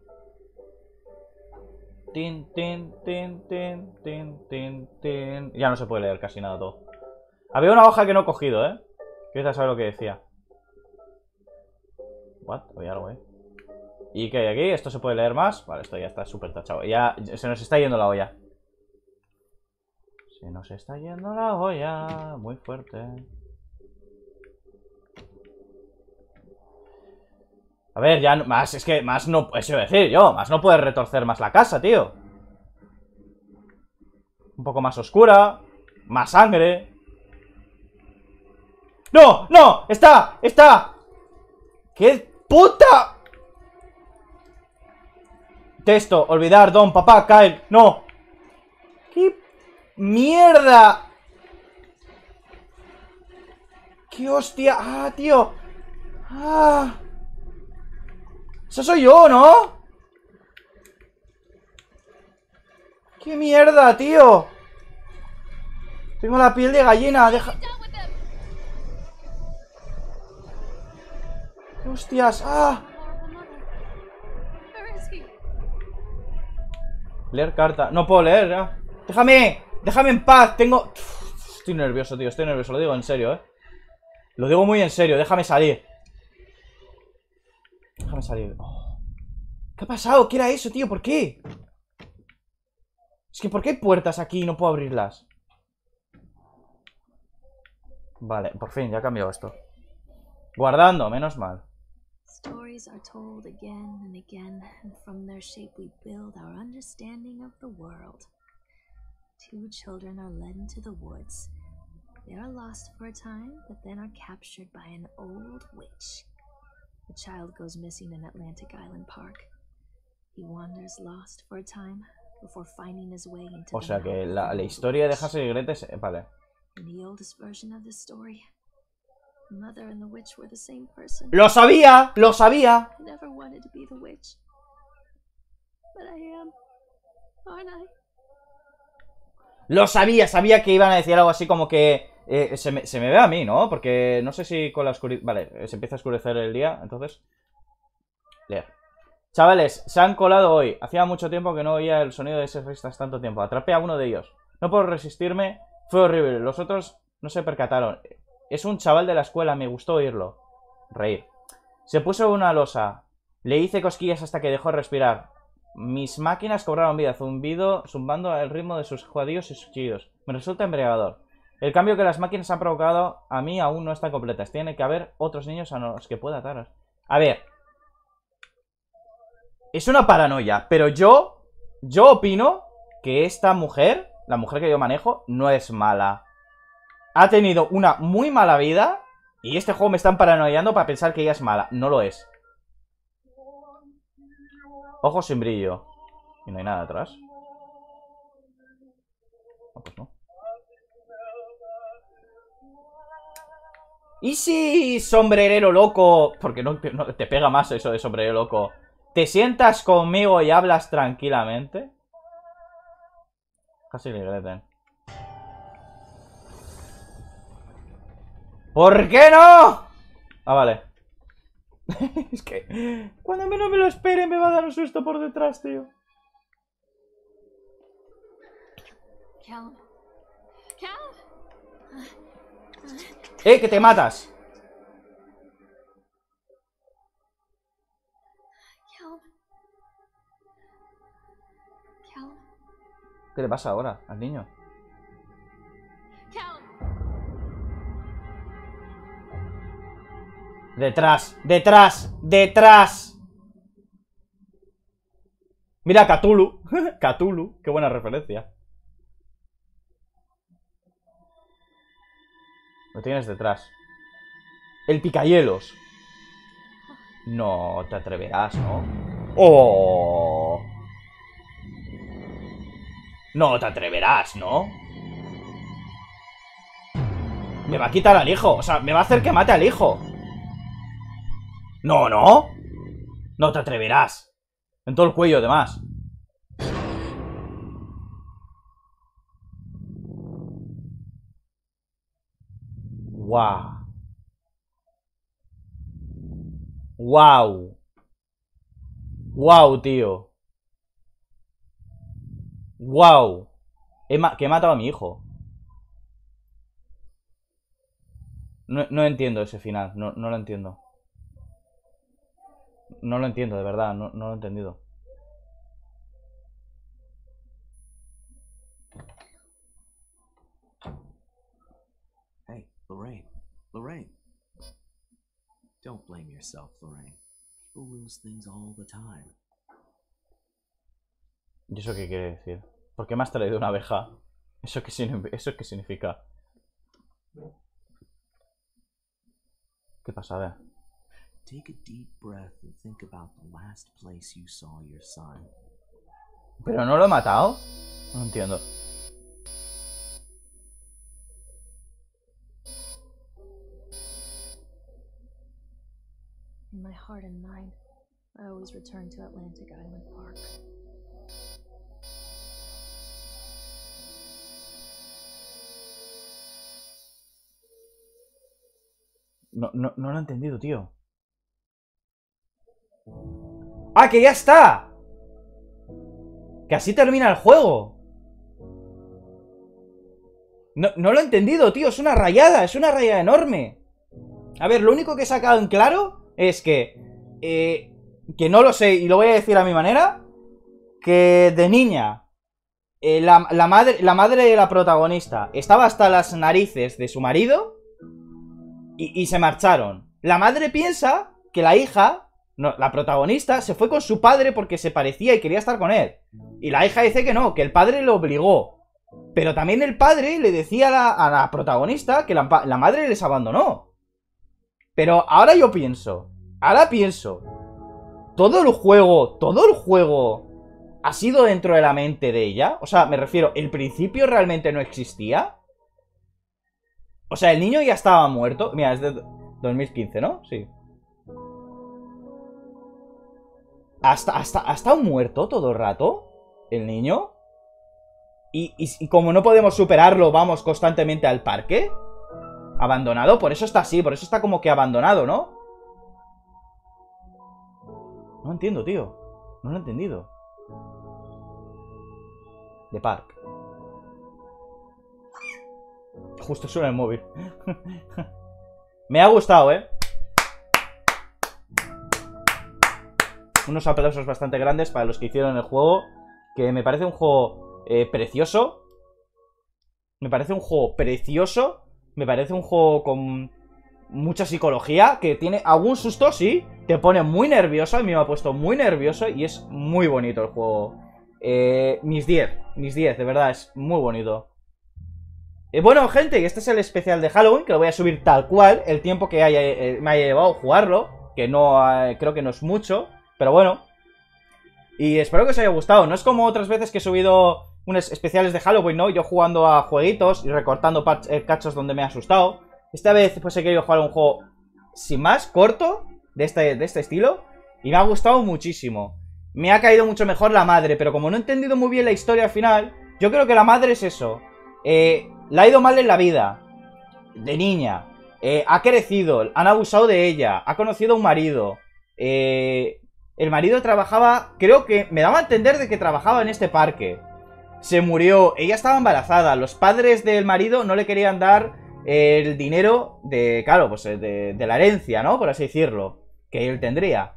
Tin, tin, tin, tin, tin, tin, tin. Ya no se puede leer casi nada todo. Había una hoja que no he cogido, eh. Quiero saber lo que decía. What? Había algo, eh. ¿Y qué hay aquí? ¿Esto se puede leer más? Vale, esto ya está súper tachado. Ya se nos está yendo la olla. Se nos está yendo la olla. Muy fuerte. A ver, ya más, es que más no... Eso iba a decir yo, más no puedes retorcer más la casa, tío. Un poco más oscura. Más sangre. ¡No! ¡No! ¡Está! ¡Está! ¡Qué puta! Texto, olvidar, Don, papá, Kyle. ¡No! ¡Qué mierda! ¡Qué hostia! ¡Ah, tío! ¡Ah! ¡Eso soy yo, ¿no? ¡Qué mierda, tío! Tengo la piel de gallina, deja... ¡Qué hostias! ¡Ah! Leer carta. No puedo leer, ¿eh? ¡Déjame! ¡Déjame en paz! Tengo... Uf, estoy nervioso, tío. Estoy nervioso. Lo digo en serio, ¿eh? Lo digo muy en serio. Déjame salir. Déjame salir. Oh. ¿Qué ha pasado? ¿Qué era eso, tío? ¿Por qué? Es que ¿por qué hay puertas aquí y no puedo abrirlas? Vale, por fin, ya ha cambiado esto. Guardando, menos mal. Stories are told again and again, and from their shape we build our understanding of the world. Two children are led into the woods. They are lost for a time, but then are captured by an old witch. The child goes missing in Atlantic Island Park. He wanders lost for a time before finding his way into O sea the que mouth la, of la an historia old de witch. Hansel y Gretel es... Vale. In the oldest version of this story, the mother and the witch were the same person. ¡Lo sabía! ¡Lo sabía! I never wanted to be the witch, but I am, aren't I? ¡Lo sabía! Sabía que iban a decir algo así como que... Eh, se, me, se me ve a mí, ¿no? Porque no sé si con la oscuridad... Vale, se empieza a oscurecer el día, entonces... Leer. Chavales, se han colado hoy. Hacía mucho tiempo que no oía el sonido de esas ristas tanto tiempo. Atrapé a uno de ellos. No puedo resistirme. Fue horrible. Los otros no se percataron. Es un chaval de la escuela. Me gustó oírlo. Reír. Se puso una losa. Le hice cosquillas hasta que dejó de respirar. Mis máquinas cobraron vida. Zumbido, zumbando al ritmo de sus jadillos y sus chillidos. Me resulta embriagador. El cambio que las máquinas han provocado a mí aún no está completa. Tiene que haber otros niños a los que pueda atar. A ver... Es una paranoia, pero yo, yo opino que esta mujer, la mujer que yo manejo, no es mala. Ha tenido una muy mala vida y este juego me están paranoiando para pensar que ella es mala. No lo es. Ojos sin brillo. Y no hay nada atrás. No, pues no. ¿Y si sombrerero loco? Porque no, no te pega más eso de sombrerero loco. ¿Te sientas conmigo y hablas tranquilamente? Casi le greten. ¿Por qué no? Ah, vale. Es que cuando menos me lo espere me va a dar un susto por detrás, tío. Callum. Callum. ¡Eh, que te matas! Callum. Callum. ¿Qué le pasa ahora al niño? Callum. Detrás, detrás, detrás. Mira, Cthulhu. Cthulhu, qué buena referencia. Lo tienes detrás. El picahielos. No te atreverás, ¿no? ¡Oh! No te atreverás, ¿no? Me va a quitar al hijo. O sea, me va a hacer que mate al hijo. No, no. No te atreverás. En todo el cuello, además. Wow. Wow. Wow, tío. Wow. He ma- que he matado a mi hijo. No, no entiendo ese final. No, no lo entiendo. No lo entiendo, de verdad. No, no lo he entendido. Hey, Lorraine. Lorraine. Don't blame yourself, Lorraine. People lose things all the time. ¿Y eso qué quiere decir? ¿Por qué me has traído una abeja? ¿Eso qué, signi- ¿Eso qué significa? ¿Qué pasa? A ver. Take a deep breath and think about the last place you saw your son. ¿Pero no lo he matado? No entiendo. In my heart and mind, I always return to Atlantic Island Park. No, no, no lo he entendido, tío. ¡Ah, que ya está! Que así termina el juego. No, no lo he entendido, tío. Es una rayada, es una rayada enorme. A ver, lo único que he sacado en claro es que... Eh, que no lo sé y lo voy a decir a mi manera. Que de niña... Eh, la, la, madre, la madre de la protagonista estaba hasta las narices de su marido y, y se marcharon. La madre piensa que la hija, no, la protagonista, se fue con su padre porque se parecía y quería estar con él. Y la hija dice que no, que el padre le obligó. Pero también el padre le decía a la, a la protagonista que la, la madre les abandonó. Pero ahora yo pienso, ahora pienso, todo el juego, todo el juego... ¿ha sido dentro de la mente de ella? O sea, me refiero, ¿el principio realmente no existía? O sea, el niño ya estaba muerto. Mira, es de dos mil quince, ¿no? Sí. ¿Hasta, hasta, ¿Ha estado muerto todo el rato? ¿El niño? Y, y, y como no podemos superarlo, vamos constantemente al parque. ¿Abandonado? Por eso está así, por eso está como que abandonado, ¿no? No entiendo, tío. No lo he entendido. The Park. Justo suena el móvil. Me ha gustado, ¿eh? Unos aplausos bastante grandes para los que hicieron el juego. Que me parece un juego eh, precioso. Me parece un juego precioso. Me parece un juego con mucha psicología. Que tiene algún susto, sí. Te pone muy nervioso. A mí me ha puesto muy nervioso. Y es muy bonito el juego. Eh, mis diez, mis diez, de verdad, es muy bonito. eh, Bueno, gente, este es el especial de Halloween, que lo voy a subir tal cual. El tiempo que haya, eh, me haya llevado jugarlo, que no, eh, creo que no es mucho, pero bueno. Y espero que os haya gustado. No es como otras veces que he subido unos especiales de Halloween, ¿no? Yo jugando a jueguitos y recortando eh, cachos donde me ha asustado. Esta vez pues he querido jugar un juego sin más, corto, de este, de este estilo, y me ha gustado muchísimo. Me ha caído mucho mejor la madre, pero como no he entendido muy bien la historia al final, yo creo que la madre es eso. Eh, la ha ido mal en la vida, de niña, eh, ha crecido, han abusado de ella, ha conocido a un marido, eh, el marido trabajaba, creo que me daba a entender de que trabajaba en este parque. Se murió, ella estaba embarazada, los padres del marido no le querían dar el dinero de, claro, pues de, de la herencia, ¿no? Por así decirlo, que él tendría.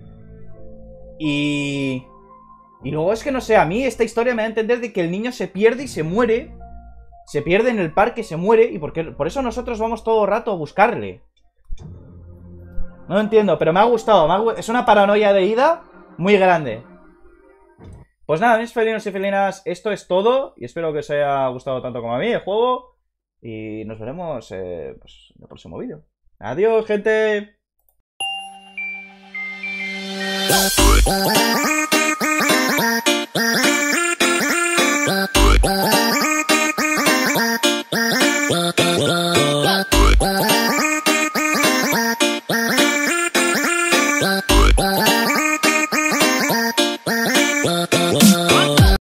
Y... Y luego es que no sé, a mí esta historia me da a entender de que el niño se pierde y se muere. Se pierde en el parque, se muere, y porque, por eso nosotros vamos todo el rato a buscarle. No lo entiendo, pero me ha gustado, me ha, es una paranoia de ida muy grande. Pues nada, mis felinos y felinas, esto es todo. Y espero que os haya gustado tanto como a mí el juego. Y nos veremos eh, pues, en el próximo vídeo. Adiós, gente. Well,